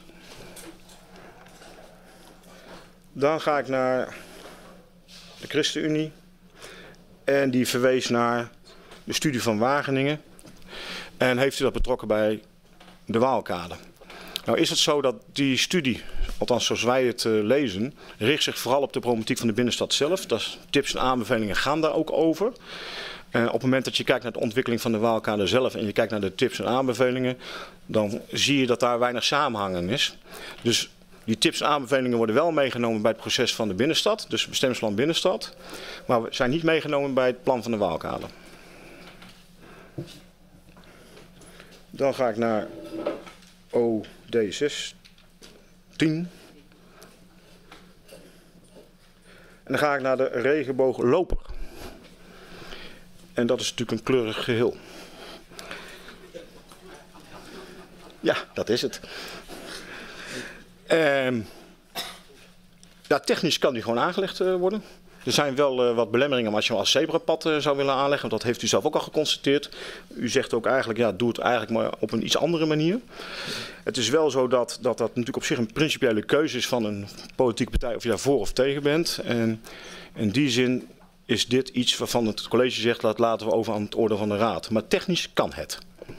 Dan ga ik naar de ChristenUnie. En die verwees naar de studie van Wageningen. En heeft u dat betrokken bij de Waalkade. Nou is het zo dat die studie, althans zoals wij het lezen, richt zich vooral op de problematiek van de binnenstad zelf. Dus tips en aanbevelingen gaan daar ook over. Op het moment dat je kijkt naar de ontwikkeling van de Waalkade zelf en je kijkt naar de tips en aanbevelingen, dan zie je dat daar weinig samenhang in is. Dus die tips en aanbevelingen worden wel meegenomen bij het proces van de binnenstad, dus het bestemmingsplan binnenstad, maar we zijn niet meegenomen bij het plan van de Waalkade. Dan ga ik naar OD16. En dan ga ik naar de regenboogloper. En dat is natuurlijk een kleurig geheel. Ja, dat is het. Ja, technisch kan die gewoon aangelegd worden. Er zijn wel wat belemmeringen als je hem als zebrapad zou willen aanleggen. Dat heeft u zelf ook al geconstateerd. U zegt ook eigenlijk, ja, doe het eigenlijk maar op een iets andere manier. Het is wel zo dat natuurlijk op zich een principiële keuze is van een politieke partij of je daar voor of tegen bent. En in die zin is dit iets waarvan het college zegt, dat laten we over aan het oordeel van de raad. Maar technisch kan het.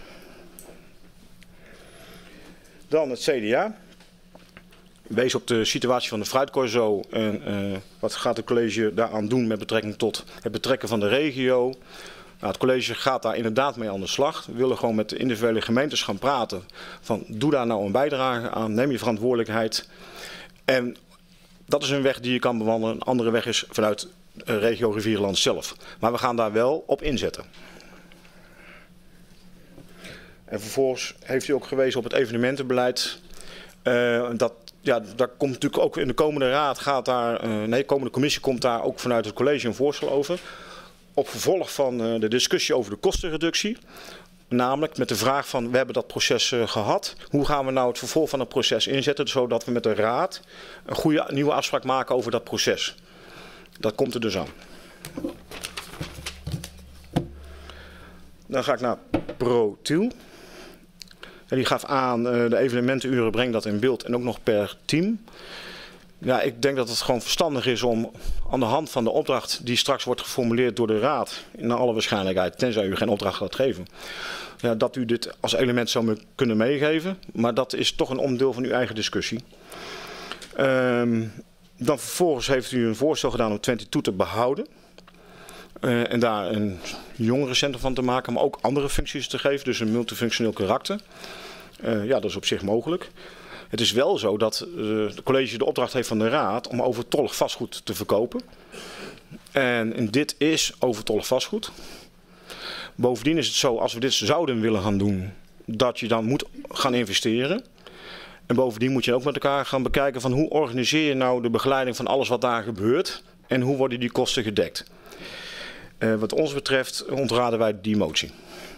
Dan het CDA. Wees op de situatie van de fruitcorso en wat gaat het college daaraan doen met betrekking tot het betrekken van de regio. Nou, het college gaat daar inderdaad mee aan de slag. We willen gewoon met de individuele gemeentes gaan praten van doe daar nou een bijdrage aan, neem je verantwoordelijkheid. En dat is een weg die je kan bewandelen. Een andere weg is vanuit regio Rivierenland zelf. Maar we gaan daar wel op inzetten. En vervolgens heeft u ook gewezen op het evenementenbeleid. Ja, daar komt natuurlijk ook in de komende raad de komende commissie komt daar ook vanuit het college een voorstel over. Op gevolg van de discussie over de kostenreductie. Namelijk met de vraag van we hebben dat proces gehad. Hoe gaan we nou het vervolg van het proces inzetten zodat we met de raad een goede nieuwe afspraak maken over dat proces. Dat komt er dus aan. Dan ga ik naar ProTiel. En die gaf aan, de evenementenuren brengt dat in beeld en ook nog per team. Ja, ik denk dat het gewoon verstandig is om aan de hand van de opdracht die straks wordt geformuleerd door de raad, in alle waarschijnlijkheid, tenzij u geen opdracht gaat geven, ja, dat u dit als element zou kunnen meegeven. Maar dat is toch een onderdeel van uw eigen discussie. Dan vervolgens heeft u een voorstel gedaan om 22 te behouden. En daar een jongerencentrum van te maken, maar ook andere functies te geven. Dus een multifunctioneel karakter. Ja, dat is op zich mogelijk. Het is wel zo dat het college de opdracht heeft van de raad om overtollig vastgoed te verkopen. En dit is overtollig vastgoed. Bovendien is het zo, als we dit zouden willen gaan doen, dat je dan moet gaan investeren. En bovendien moet je ook met elkaar gaan bekijken van hoe organiseer je nou de begeleiding van alles wat daar gebeurt. En hoe worden die kosten gedekt. Wat ons betreft ontraden wij die motie.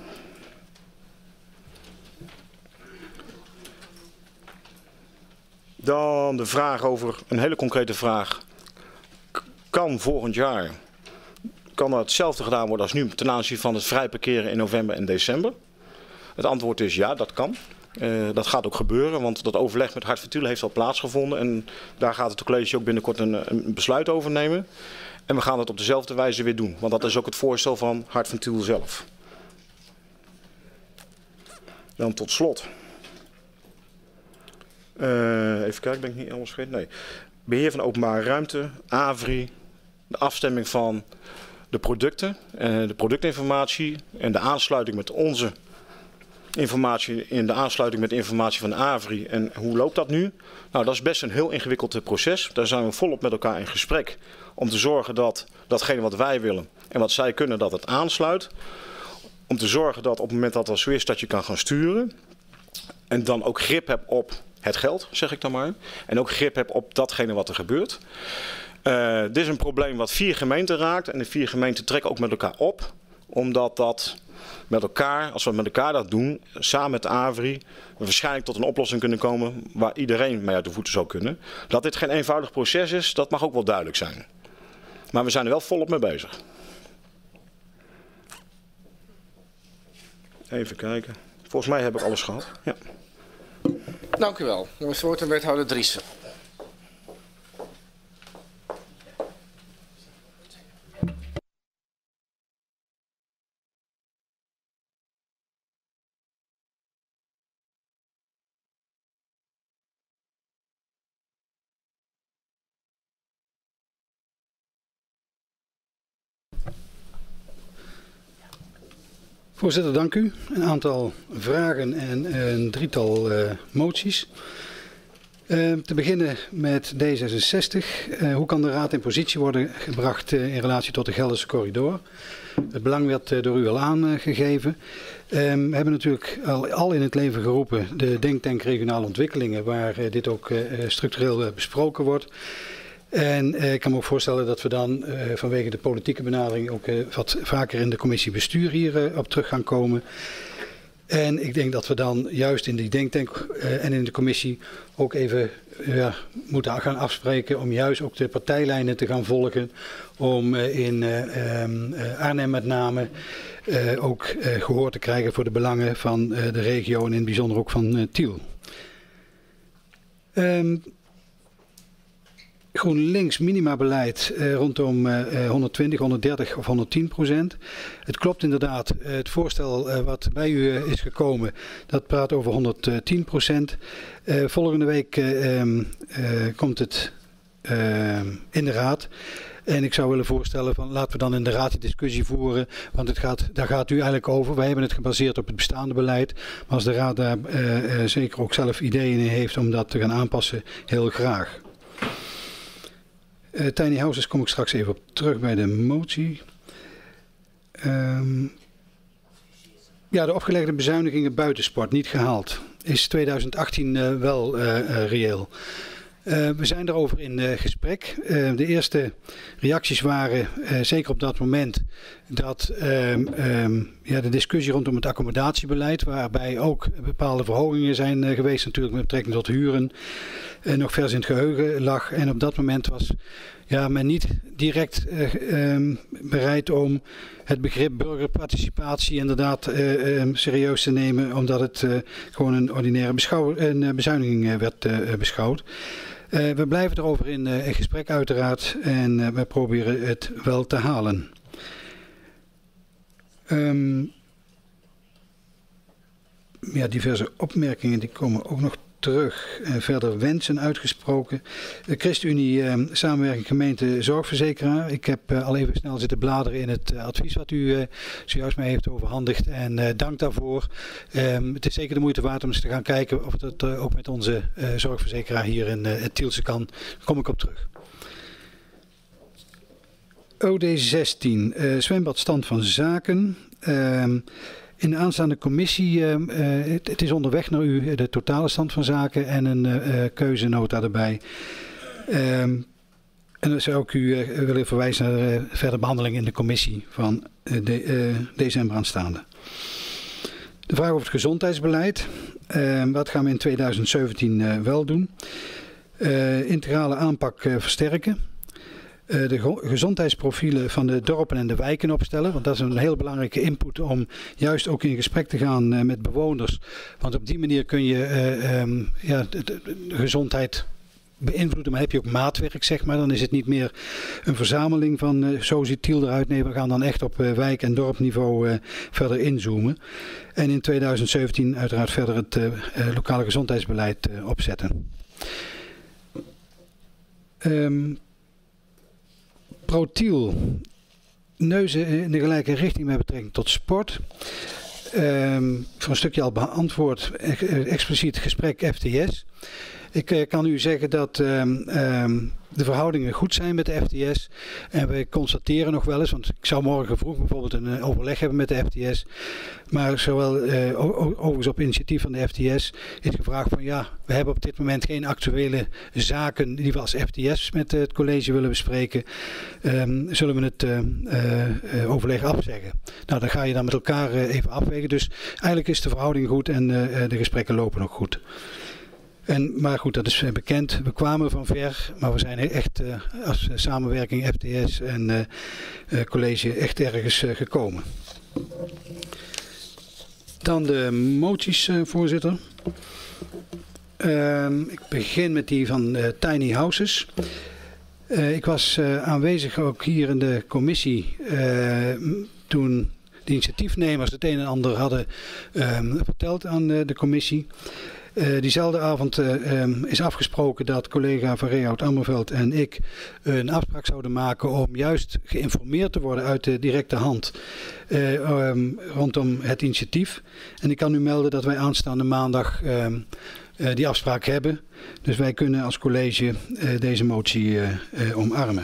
Dan de vraag over, een hele concrete vraag. Kan volgend jaar, kan er hetzelfde gedaan worden als nu ten aanzien van het vrij parkeren in november en december? Het antwoord is ja, dat kan. Dat gaat ook gebeuren, want dat overleg met Hart van Tiel heeft al plaatsgevonden. En daar gaat het college ook binnenkort een besluit over nemen. En we gaan het op dezelfde wijze weer doen, want dat is ook het voorstel van Hart van Tiel zelf. Dan tot slot. Even kijken, ben ik niet alles vergeten? Nee. Beheer van openbare ruimte, AVRI, de afstemming van de producten, de productinformatie en de aansluiting met onze informatie in de aansluiting met de informatie van AVRI. En hoe loopt dat nu? Nou, dat is best een heel ingewikkeld proces. Daar zijn we volop met elkaar in gesprek om te zorgen dat datgene wat wij willen en wat zij kunnen, dat het aansluit. Om te zorgen dat op het moment dat dat zo is, dat je kan gaan sturen. En dan ook grip hebt op het geld, zeg ik dan maar. En ook grip hebt op datgene wat er gebeurt. Dit is een probleem wat 4 gemeenten raakt en de 4 gemeenten trekken ook met elkaar op. Omdat dat met elkaar, als we met elkaar dat doen, samen met de AVRI, we waarschijnlijk tot een oplossing kunnen komen waar iedereen mee uit de voeten zou kunnen. Dat dit geen eenvoudig proces is, dat mag ook wel duidelijk zijn. Maar we zijn er wel volop mee bezig. Even kijken. Volgens mij heb ik alles gehad. Ja. Dank u wel. Het woord aan wethouder Driessen. Voorzitter, dank u. Een aantal vragen en een drietal moties. Te beginnen met D66. Hoe kan de Raad in positie worden gebracht in relatie tot de Gelderse corridor? Het belang werd door u al aangegeven. We hebben natuurlijk al in het leven geroepen de Denktank Regionale Ontwikkelingen, waar dit ook structureel besproken wordt. En ik kan me ook voorstellen dat we dan vanwege de politieke benadering ook wat vaker in de commissie bestuur hier op terug gaan komen. En ik denk dat we dan juist in die denktank en in de commissie ook even moeten gaan afspreken om juist ook de partijlijnen te gaan volgen. Om in Arnhem met name ook gehoor te krijgen voor de belangen van de regio en in het bijzonder ook van Tiel. GroenLinks minimabeleid rondom 120, 130 of 110%. Het klopt inderdaad, het voorstel wat bij u is gekomen, dat praat over 110%. Volgende week komt het in de raad. En ik zou willen voorstellen van laten we dan in de raad die discussie voeren, want daar gaat u eigenlijk over. Wij hebben het gebaseerd op het bestaande beleid. Maar als de raad daar zeker ook zelf ideeën in heeft om dat te gaan aanpassen, heel graag. Tiny houses kom ik straks even op terug bij de motie. Ja, de opgelegde bezuinigingen buitensport niet gehaald. Is 2018 wel reëel. We zijn daarover in gesprek. De eerste reacties waren, zeker op dat moment, dat de discussie rondom het accommodatiebeleid, waarbij ook bepaalde verhogingen zijn geweest, natuurlijk met betrekking tot huren, nog vers in het geheugen lag. En op dat moment was men niet direct bereid om het begrip burgerparticipatie inderdaad serieus te nemen, omdat het gewoon een ordinaire bezuiniging werd beschouwd. We blijven erover in gesprek uiteraard en we proberen het wel te halen. Diverse opmerkingen die komen ook nog terug. Verder wensen uitgesproken. De ChristenUnie samenwerking gemeente zorgverzekeraar. Ik heb al even snel zitten bladeren in het advies wat u zojuist mij heeft overhandigd. En dank daarvoor. Het is zeker de moeite waard om eens te gaan kijken of het ook met onze zorgverzekeraar hier in het Tielse kan. Daar kom ik op terug. OD16. Zwembad stand van zaken. In de aanstaande commissie, het is onderweg naar u, de totale stand van zaken en een keuzenota erbij. En dan zou ik u willen verwijzen naar de verdere behandeling in de commissie van december aanstaande. De vraag over het gezondheidsbeleid. Wat gaan we in 2017 wel doen? Integrale aanpak versterken. De gezondheidsprofielen van de dorpen en de wijken opstellen. Want dat is een heel belangrijke input om juist ook in gesprek te gaan met bewoners. Want op die manier kun je de gezondheid beïnvloeden. Maar heb je ook maatwerk, zeg maar. Dan is het niet meer een verzameling van zo ziet Tiel eruit. Nee, we gaan dan echt op wijk- en dorpniveau verder inzoomen. En in 2017 uiteraard verder het lokale gezondheidsbeleid opzetten. ProTiel, neuzen in de gelijke richting met betrekking tot sport. Voor een stukje al beantwoord, expliciet gesprek FTS. Ik kan u zeggen dat de verhoudingen goed zijn met de FTS. En we constateren nog wel eens, want ik zou morgen vroeg bijvoorbeeld een overleg hebben met de FTS. Maar zowel overigens op initiatief van de FTS is gevraagd van ja, we hebben op dit moment geen actuele zaken die we als FTS met het college willen bespreken. Zullen we het overleg afzeggen? Nou, dan ga je dan met elkaar even afwegen. Dus eigenlijk is de verhouding goed en de gesprekken lopen nog goed. Maar goed, dat is bekend. We kwamen van ver, maar we zijn echt als samenwerking FTS en college echt ergens gekomen. Dan de moties, voorzitter. Ik begin met die van Tiny Houses. Ik was aanwezig ook hier in de commissie toen de initiatiefnemers het een en ander hadden verteld aan de commissie. Diezelfde avond is afgesproken dat collega Van Reehout-Ammerveld en ik een afspraak zouden maken om juist geïnformeerd te worden uit de directe hand rondom het initiatief. En ik kan u melden dat wij aanstaande maandag die afspraak hebben. Dus wij kunnen als college deze motie omarmen.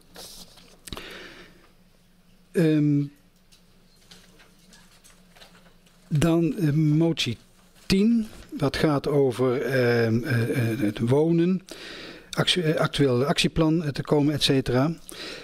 Dan motie 10. Dat gaat over het wonen, actueel actieplan te komen, et cetera.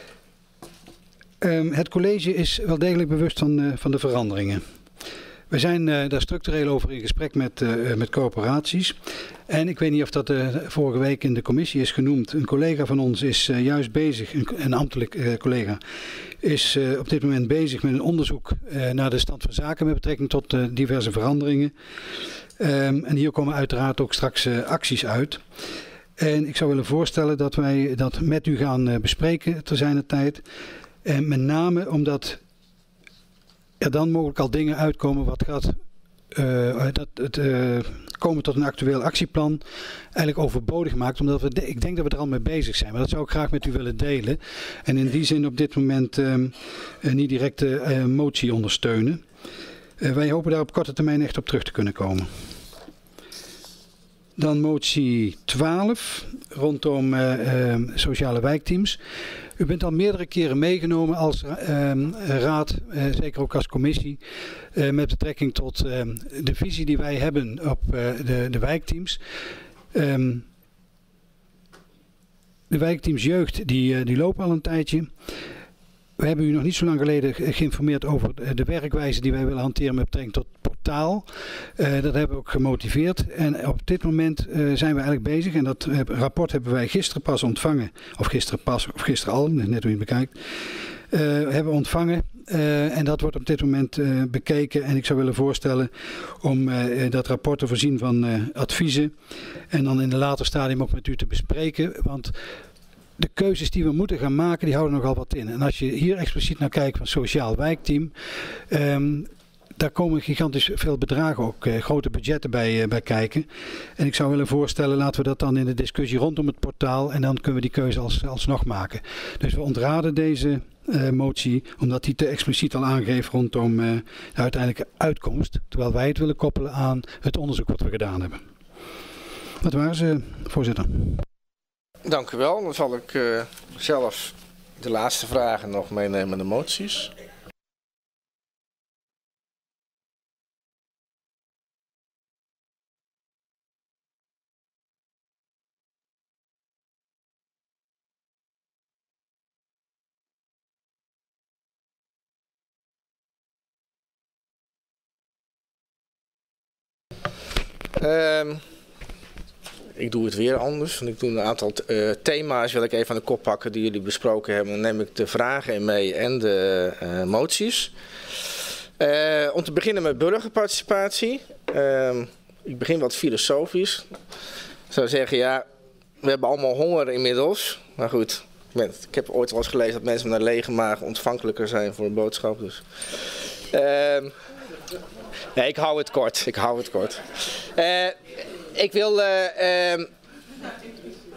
Het college is wel degelijk bewust van de veranderingen. We zijn daar structureel over in gesprek met corporaties. En ik weet niet of dat vorige week in de commissie is genoemd. Een collega van ons is juist bezig, een ambtelijk collega, is op dit moment bezig met een onderzoek naar de stand van zaken met betrekking tot diverse veranderingen. En hier komen uiteraard ook straks acties uit. En ik zou willen voorstellen dat wij dat met u gaan bespreken ter zijner tijd. En met name omdat er dan mogelijk al dingen uitkomen wat gaat komen tot een actueel actieplan eigenlijk overbodig maakt. Omdat ik denk dat we er al mee bezig zijn. Maar dat zou ik graag met u willen delen. En in die zin op dit moment niet direct de motie ondersteunen. Wij hopen daar op korte termijn echt op terug te kunnen komen. Dan motie 12 rondom sociale wijkteams. U bent al meerdere keren meegenomen als raad, zeker ook als commissie, met betrekking tot de visie die wij hebben op de wijkteams. De wijkteams jeugd die lopen al een tijdje. We hebben u nog niet zo lang geleden geïnformeerd over de werkwijze die wij willen hanteren met betrekking tot portaal. Dat hebben we ook gemotiveerd. En op dit moment zijn we eigenlijk bezig. En dat rapport hebben wij gisteren pas ontvangen. Of gisteren al, net hoe je het bekijkt. Hebben we ontvangen. En dat wordt op dit moment bekeken. En ik zou willen voorstellen om dat rapport te voorzien van adviezen. En dan in een later stadium ook met u te bespreken. Want de keuzes die we moeten gaan maken, die houden nogal wat in. En als je hier expliciet naar kijkt van sociaal wijkteam, daar komen gigantisch veel bedragen, ook grote budgetten bij kijken. En ik zou willen voorstellen, laten we dat dan in de discussie rondom het portaal en dan kunnen we die keuze alsnog maken. Dus we ontraden deze motie, omdat die te expliciet al aangeeft rondom de uiteindelijke uitkomst, terwijl wij het willen koppelen aan het onderzoek wat we gedaan hebben. Dat waren ze, voorzitter. Dank u wel. Dan zal ik zelf de laatste vragen nog meenemen in de moties. Ik doe het weer anders. Ik doe een aantal thema's, wil ik even aan de kop pakken die jullie besproken hebben. Dan neem ik de vragen in mee en de moties. Om te beginnen met burgerparticipatie. Ik begin wat filosofisch. Ik zou zeggen, ja, we hebben allemaal honger inmiddels. Maar goed, ik heb ooit wel eens gelezen dat mensen met een lege maag ontvankelijker zijn voor een boodschap. Dus. Nee, ik hou het kort.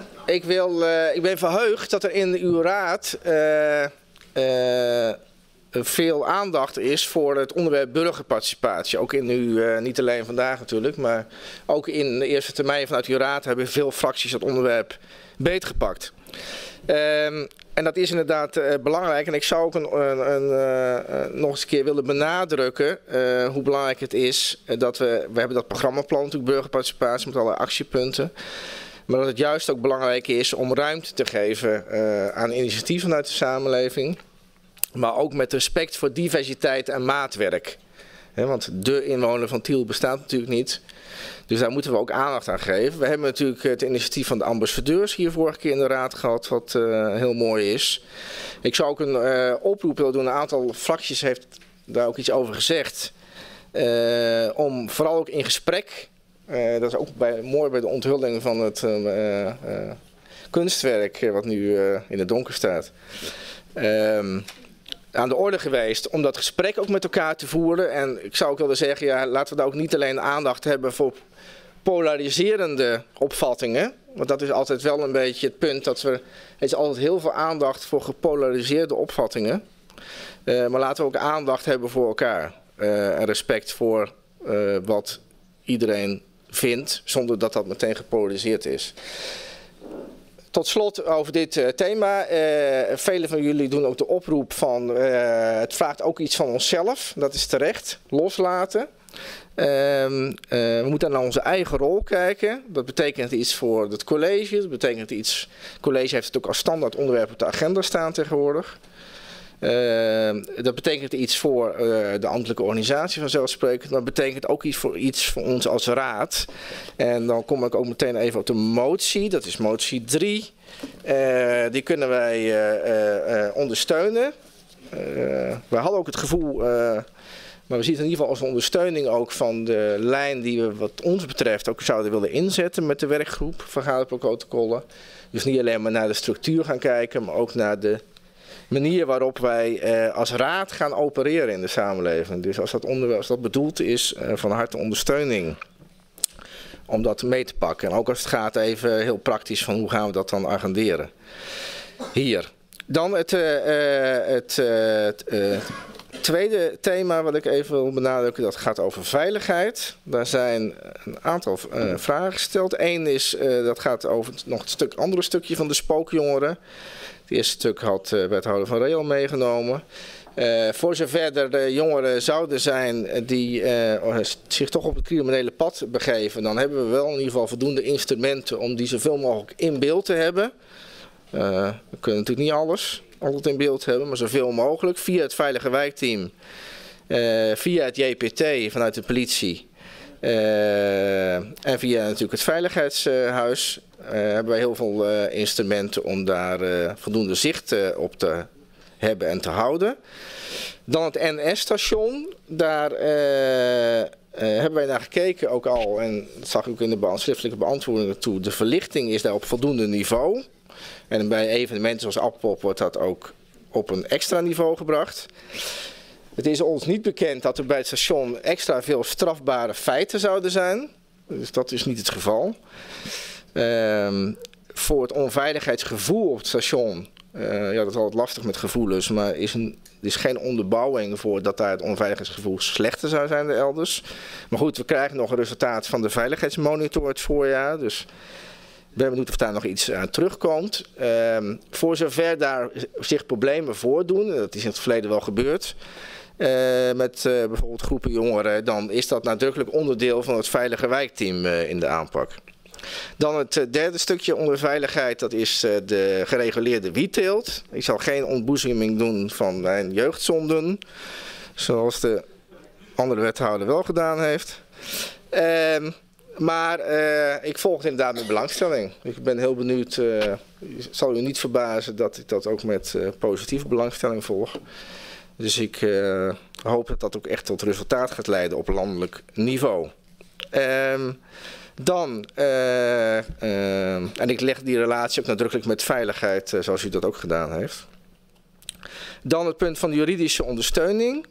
Ik ben verheugd dat er in uw raad veel aandacht is voor het onderwerp burgerparticipatie. Ook in nu, niet alleen vandaag natuurlijk, maar ook in de eerste termijn vanuit uw raad hebben veel fracties dat onderwerp beetgepakt. En dat is inderdaad belangrijk. En ik zou ook nog eens een keer willen benadrukken hoe belangrijk het is dat we hebben dat programmaplan natuurlijk burgerparticipatie met alle actiepunten. Maar dat het juist ook belangrijk is om ruimte te geven aan initiatieven vanuit de samenleving. Maar ook met respect voor diversiteit en maatwerk. Want de inwoner van Tiel bestaat natuurlijk niet. Dus daar moeten we ook aandacht aan geven. We hebben natuurlijk het initiatief van de ambassadeurs hier vorige keer in de raad gehad, wat heel mooi is. Ik zou ook een oproep willen doen. Een aantal fracties heeft daar ook iets over gezegd. Om vooral ook in gesprek, dat is ook mooi bij de onthulling van het kunstwerk wat nu in het donker staat. Aan de orde geweest om dat gesprek ook met elkaar te voeren. En ik zou ook willen zeggen, ja, laten we daar ook niet alleen aandacht hebben voor polariserende opvattingen. Want dat is altijd wel een beetje het punt dat er is altijd heel veel aandacht voor gepolariseerde opvattingen. Maar laten we ook aandacht hebben voor elkaar. En respect voor wat iedereen vindt, zonder dat dat meteen gepolariseerd is. Tot slot over dit thema. Velen van jullie doen ook de oproep van het vraagt ook iets van onszelf. Dat is terecht. Loslaten. We moeten naar onze eigen rol kijken. Dat betekent iets voor het college. Dat betekent iets. Het college heeft het ook als standaard onderwerp op de agenda staan tegenwoordig. Dat betekent iets voor de ambtelijke organisatie vanzelfsprekend. Maar dat betekent ook iets voor ons als raad. En dan kom ik ook meteen even op de motie. Dat is motie 3. Die kunnen wij ondersteunen. We hadden ook het gevoel, maar we zien het in ieder geval als een ondersteuning ook van de lijn die we wat ons betreft ook zouden willen inzetten met de werkgroep vergaderprotocollen. Dus niet alleen maar naar de structuur gaan kijken, maar ook naar de manier waarop wij als raad gaan opereren in de samenleving. Dus als dat bedoeld is, van harte ondersteuning om dat mee te pakken. En ook als het gaat even heel praktisch van hoe gaan we dat dan agenderen. Hier. Dan het tweede thema wat ik even wil benadrukken, dat gaat over veiligheid. Daar zijn een aantal vragen gesteld. Eén is, dat gaat over nog het andere stukje van de spookjongeren. Het eerste stuk had wethouder Van Reel meegenomen. Voor zover er jongeren zouden zijn die zich toch op het criminele pad begeven, dan hebben we wel in ieder geval voldoende instrumenten om die zoveel mogelijk in beeld te hebben. We kunnen natuurlijk niet alles altijd in beeld hebben, maar zoveel mogelijk via het Veilige Wijkteam, via het JPT vanuit de politie en via natuurlijk het Veiligheidshuis. Hebben wij heel veel instrumenten om daar voldoende zicht op te hebben en te houden. Dan het NS-station. Daar hebben wij naar gekeken ook al. En dat zag ik ook in de schriftelijke beantwoordingen toe. De verlichting is daar op voldoende niveau. En bij evenementen zoals Appelpop wordt dat ook op een extra niveau gebracht. Het is ons niet bekend dat er bij het station extra veel strafbare feiten zouden zijn. Dus dat is niet het geval. Voor het onveiligheidsgevoel op het station, ja, dat is altijd lastig met gevoelens, maar er is geen onderbouwing voor dat daar het onveiligheidsgevoel slechter zou zijn dan elders. Maar goed, we krijgen nog een resultaat van de veiligheidsmonitor het voorjaar, dus ik ben benieuwd of daar nog iets aan terugkomt. Voor zover daar zich problemen voordoen, dat is in het verleden wel gebeurd, met bijvoorbeeld groepen jongeren, dan is dat nadrukkelijk onderdeel van het Veilige Wijkteam in de aanpak. Dan het derde stukje onder veiligheid, dat is de gereguleerde wietteelt. Ik zal geen ontboezeming doen van mijn jeugdzonden, zoals de andere wethouder wel gedaan heeft. Maar ik volg het inderdaad met belangstelling. Ik ben heel benieuwd, het zal u niet verbazen dat ik dat ook met positieve belangstelling volg. Dus ik hoop dat dat ook echt tot resultaat gaat leiden op landelijk niveau. Dan, en ik leg die relatie ook nadrukkelijk met veiligheid, zoals u dat ook gedaan heeft. Dan het punt van de juridische ondersteuning.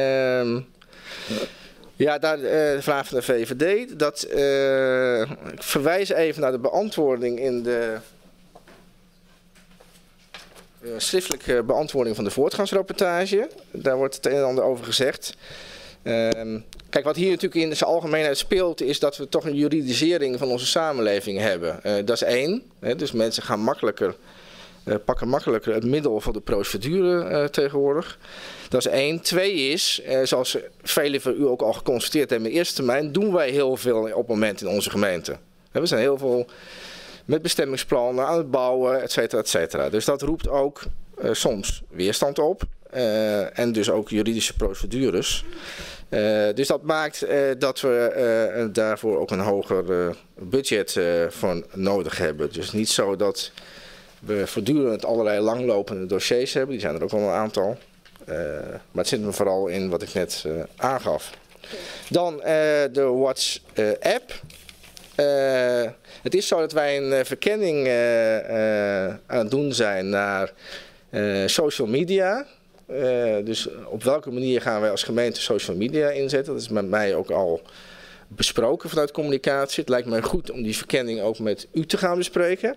Ja, daar de vraag van de VVD. Ik verwijs even naar de beantwoording in de schriftelijke beantwoording van de voortgangsrapportage. Daar wordt het een en ander over gezegd. Kijk, wat hier natuurlijk in zijn algemeenheid speelt, is dat we toch een juridisering van onze samenleving hebben. Dat is één. Dus mensen gaan pakken makkelijker het middel van de procedure tegenwoordig. Dat is één. Twee is, zoals velen van u ook al geconstateerd hebben, in eerste termijn doen wij heel veel op het moment in onze gemeente. We zijn heel veel met bestemmingsplannen aan het bouwen, et cetera, et cetera. Dus dat roept ook soms weerstand op. En dus ook juridische procedures. Dus dat maakt dat we daarvoor ook een hoger budget voor nodig hebben. Dus niet zo dat we voortdurend allerlei langlopende dossiers hebben. Die zijn er ook wel een aantal. Maar het zit me vooral in wat ik net aangaf. Dan de WhatsApp. Het is zo dat wij een verkenning aan het doen zijn naar social media. Dus op welke manier gaan wij als gemeente social media inzetten? Dat is met mij ook al besproken vanuit communicatie. Het lijkt mij goed om die verkenning ook met u te gaan bespreken.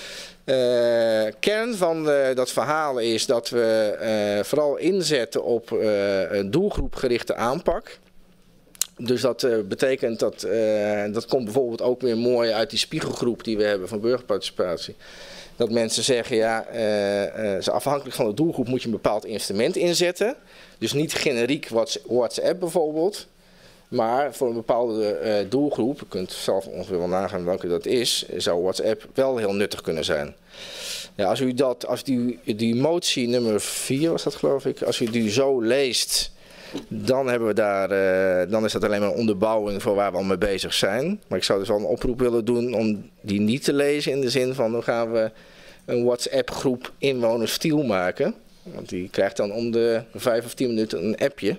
Kern van dat verhaal is dat we vooral inzetten op een doelgroepgerichte aanpak. Dus dat betekent dat komt bijvoorbeeld ook weer mooi uit die spiegelgroep die we hebben van burgerparticipatie. Dat mensen zeggen, ja, afhankelijk van de doelgroep moet je een bepaald instrument inzetten. Dus niet generiek WhatsApp bijvoorbeeld. Maar voor een bepaalde doelgroep, je kunt zelf ongeveer wel nagaan welke dat is, zou WhatsApp wel heel nuttig kunnen zijn. Ja, als u die motie nummer 4 was dat geloof ik, als u die zo leest, dan hebben we dan is dat alleen maar een onderbouwing voor waar we al mee bezig zijn. Maar ik zou dus wel een oproep willen doen om die niet te lezen in de zin van dan gaan we een WhatsApp groep inwoners Stiel maken. Want die krijgt dan om de 5 of 10 minuten een appje.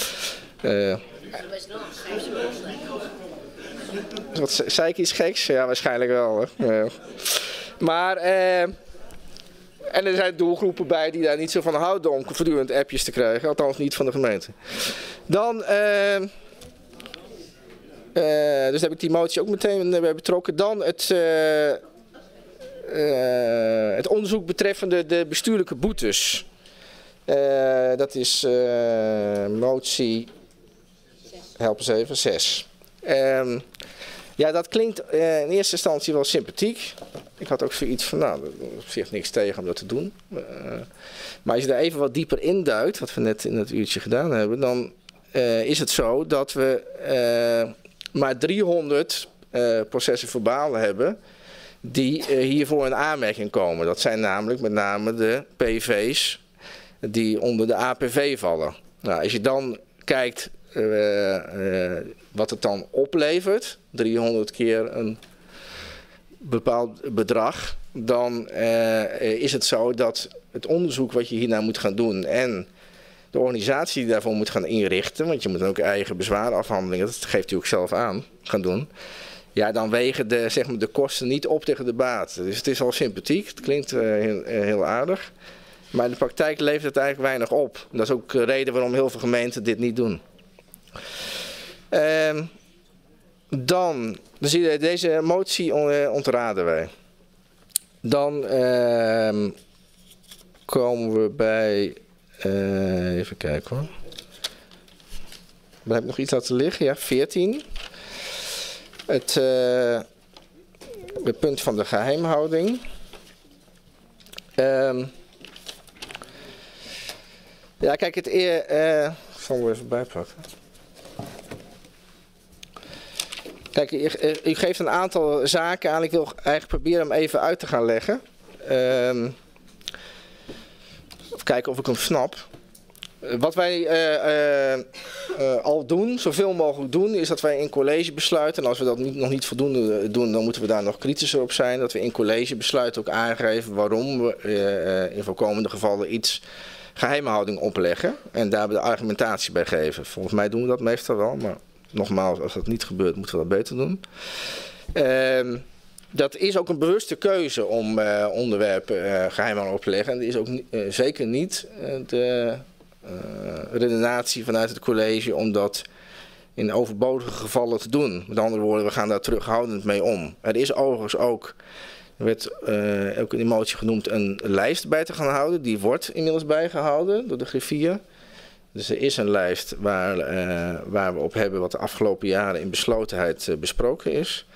Wat zei ik iets geks? Ja, waarschijnlijk wel. Maar en er zijn doelgroepen bij die daar niet zo van houden om voortdurend appjes te krijgen. Althans niet van de gemeente. Dan, dus heb ik die motie ook meteen bij betrokken. Dan het onderzoek betreffende de bestuurlijke boetes. Dat is motie, help eens even, 6. Ja, dat klinkt in eerste instantie wel sympathiek. Ik had ook zoiets van, nou, er is op zich niks tegen om dat te doen. Maar als je daar even wat dieper induikt, wat we net in het uurtje gedaan hebben, dan is het zo dat we maar 300 processen verbalen hebben die hiervoor in aanmerking komen. Dat zijn namelijk met name de PV's die onder de APV vallen. Nou, als je dan kijkt wat het dan oplevert, 300 keer een bepaald bedrag, dan is het zo dat het onderzoek wat je hierna moet gaan doen en de organisatie die daarvoor moet gaan inrichten, want je moet dan ook eigen bezwaarafhandelingen, dat geeft u ook zelf aan, gaan doen. Ja, dan wegen de kosten niet op tegen de baat. Dus het is al sympathiek, het klinkt heel aardig. Maar in de praktijk levert het eigenlijk weinig op. Dat is ook de reden waarom heel veel gemeenten dit niet doen. Dan zie je deze motie ontraden wij. Dan komen we bij, even kijken hoor. Dan heb ik nog iets laten liggen, ja, 14. Het punt van de geheimhouding. Ja, kijk, ik zal hem even bijpakken. Kijk, u geeft een aantal zaken aan. Ik wil eigenlijk proberen hem even uit te gaan leggen. Of kijken of ik hem snap. Wat wij al doen, zoveel mogelijk doen, is dat wij in college besluiten. En als we dat nog niet voldoende doen, dan moeten we daar nog kritischer op zijn. Dat we in college besluiten ook aangeven waarom we in voorkomende gevallen iets geheimhouding opleggen. En daar de argumentatie bij geven. Volgens mij doen we dat meestal wel, maar nogmaals, als dat niet gebeurt, moeten we dat beter doen. Dat is ook een bewuste keuze om onderwerpen geheimhouding op te leggen. En dat is ook zeker niet de redenatie vanuit het college om dat in overbodige gevallen te doen. Met andere woorden, we gaan daar terughoudend mee om. Er is overigens ook Er werd ook in die motie genoemd een lijst bij te gaan houden. Die wordt inmiddels bijgehouden door de griffier. Dus er is een lijst waar we op hebben wat de afgelopen jaren in beslotenheid besproken is.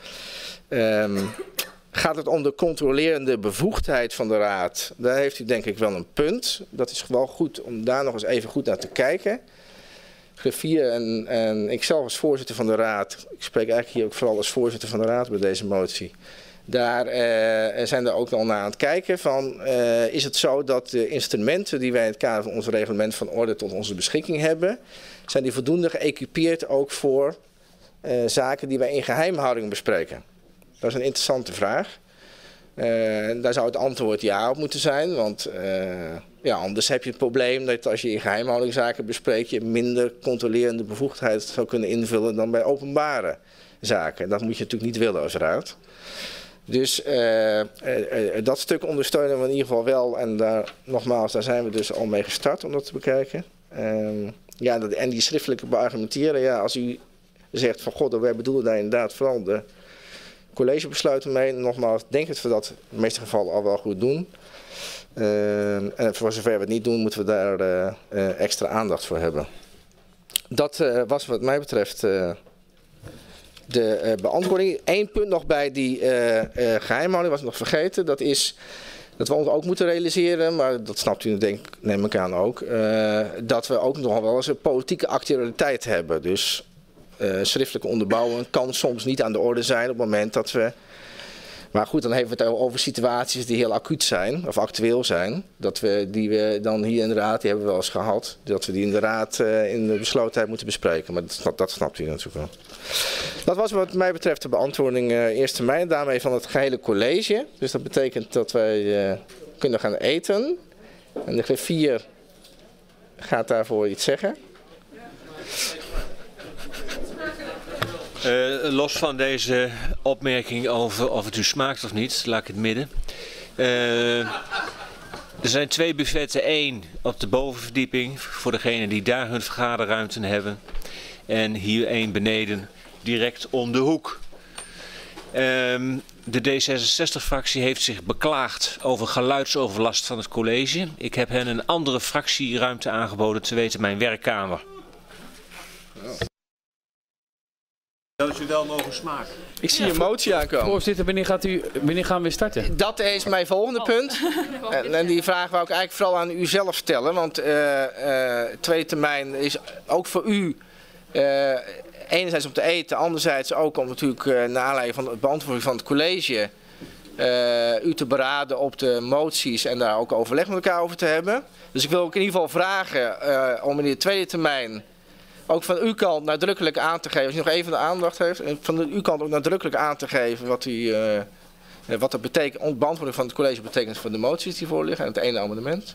Gaat het om de controlerende bevoegdheid van de Raad? Daar heeft u denk ik wel een punt. Dat is wel goed om daar nog eens even goed naar te kijken. Griffier en ik zelf als voorzitter van de Raad, ik spreek eigenlijk hier ook vooral als voorzitter van de Raad bij deze motie. Daar zijn we ook al naar aan het kijken van, is het zo dat de instrumenten die wij in het kader van ons reglement van orde tot onze beschikking hebben, zijn die voldoende geëquipeerd ook voor zaken die wij in geheimhouding bespreken? Dat is een interessante vraag. Daar zou het antwoord ja op moeten zijn, want anders heb je het probleem dat als je in geheimhoudingszaken bespreekt, je minder controlerende bevoegdheid zou kunnen invullen dan bij openbare zaken. Dat moet je natuurlijk niet willen als Raad. Dus dat stuk ondersteunen we in ieder geval wel en daar zijn we dus al mee gestart om dat te bekijken. En die schriftelijke beargumenteren, als u zegt van god, wij bedoelen daar inderdaad vooral de collegebesluiten mee. Nogmaals, denk dat we dat in de meeste gevallen al wel goed doen. En voor zover we het niet doen, moeten we daar extra aandacht voor hebben. Dat was wat mij betreft de beantwoording. Eén punt nog bij die geheimhouding, was nog vergeten. Dat is dat we ons ook moeten realiseren, maar dat snapt u neem ik aan ook. Dat we ook nog wel eens een politieke actualiteit hebben. Dus schriftelijke onderbouwing kan soms niet aan de orde zijn op het moment dat we... Maar goed, dan hebben we het over situaties die heel acuut zijn of actueel zijn. Die we dan hier in de Raad, die hebben we wel eens gehad. Dat we die in de Raad in de beslotenheid moeten bespreken. Maar dat snapt u natuurlijk wel. Dat was wat mij betreft de beantwoording 1 termijn. Daarmee van het gehele college. Dus dat betekent dat wij kunnen gaan eten. En de griffier gaat daarvoor iets zeggen. Los van deze opmerking over of het u smaakt of niet, laat ik het midden. Er zijn 2 buffetten, 1 op de bovenverdieping voor degenen die daar hun vergaderruimte hebben. En hier 1 beneden, direct om de hoek. De D66-fractie heeft zich beklaagd over geluidsoverlast van het college. Ik heb hen een andere fractieruimte aangeboden, te weten mijn werkkamer. Dat is u wel mogen smaken. Ik zie een motie aankomen. Voorzitter, wanneer gaan we weer starten? Dat is mijn volgende punt. En die vraag wou ik eigenlijk vooral aan u zelf stellen. Want 2 termijn is ook voor u enerzijds om te eten. Anderzijds ook om natuurlijk naar aanleiding van de beantwoording van het college u te beraden op de moties en daar ook overleg met elkaar over te hebben. Dus ik wil ook in ieder geval vragen om in de 2e termijn ook van uw kant nadrukkelijk aan te geven, als u nog even de aandacht heeft, van uw kant ook nadrukkelijk aan te geven wat dat betekent, beantwoording van het college betekent voor de moties die voorliggen en het ene amendement.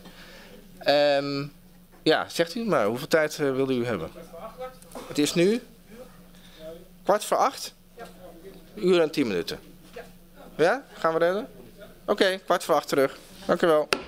Zegt u maar, hoeveel tijd wilde u hebben? Het is nu 7:15? Uur en 10 minuten. Ja, gaan we redden? Oké, 7:15 terug. Dank u wel.